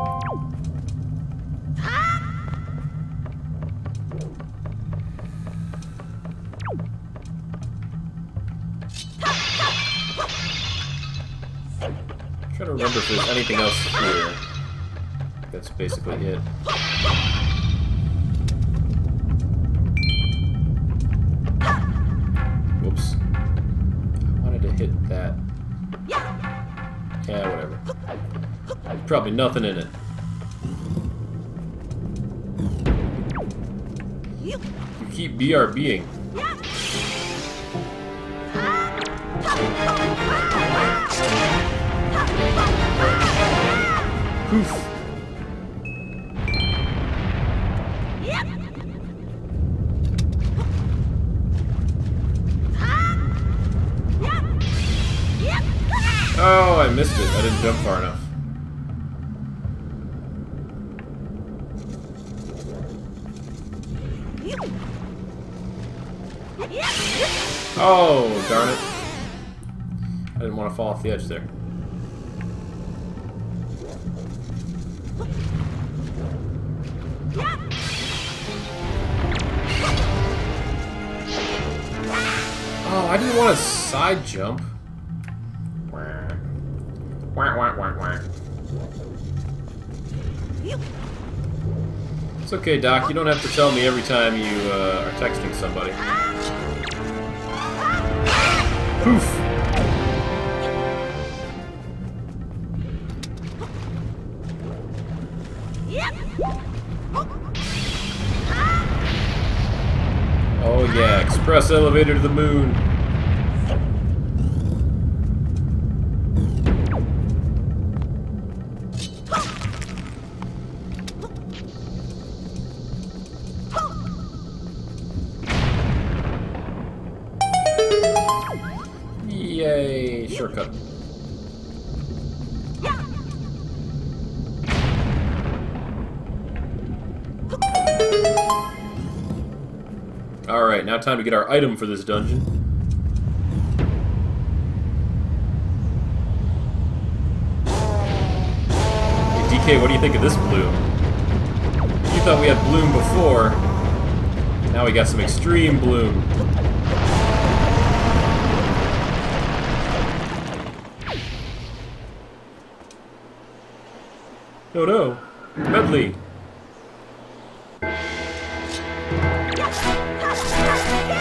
I'm trying to remember if there's anything else here. That's basically it. Whoops. I wanted to hit that. Yeah, whatever. Probably nothing in it. You keep BRBing. Poof. Oh, I missed it. I didn't jump far enough. Oh, darn it. I didn't want to fall off the edge there. want to side jump. Wah, wah, wah, wah, wah. It's okay, Doc. You don't have to tell me every time you uh, are texting somebody. Poof! Oh yeah, express elevator to the moon. Yay, shortcut. Alright, now time to get our item for this dungeon. Hey, D K, what do you think of this bloom? You thought we had bloom before. Now we got some extreme bloom. No, no. Medley.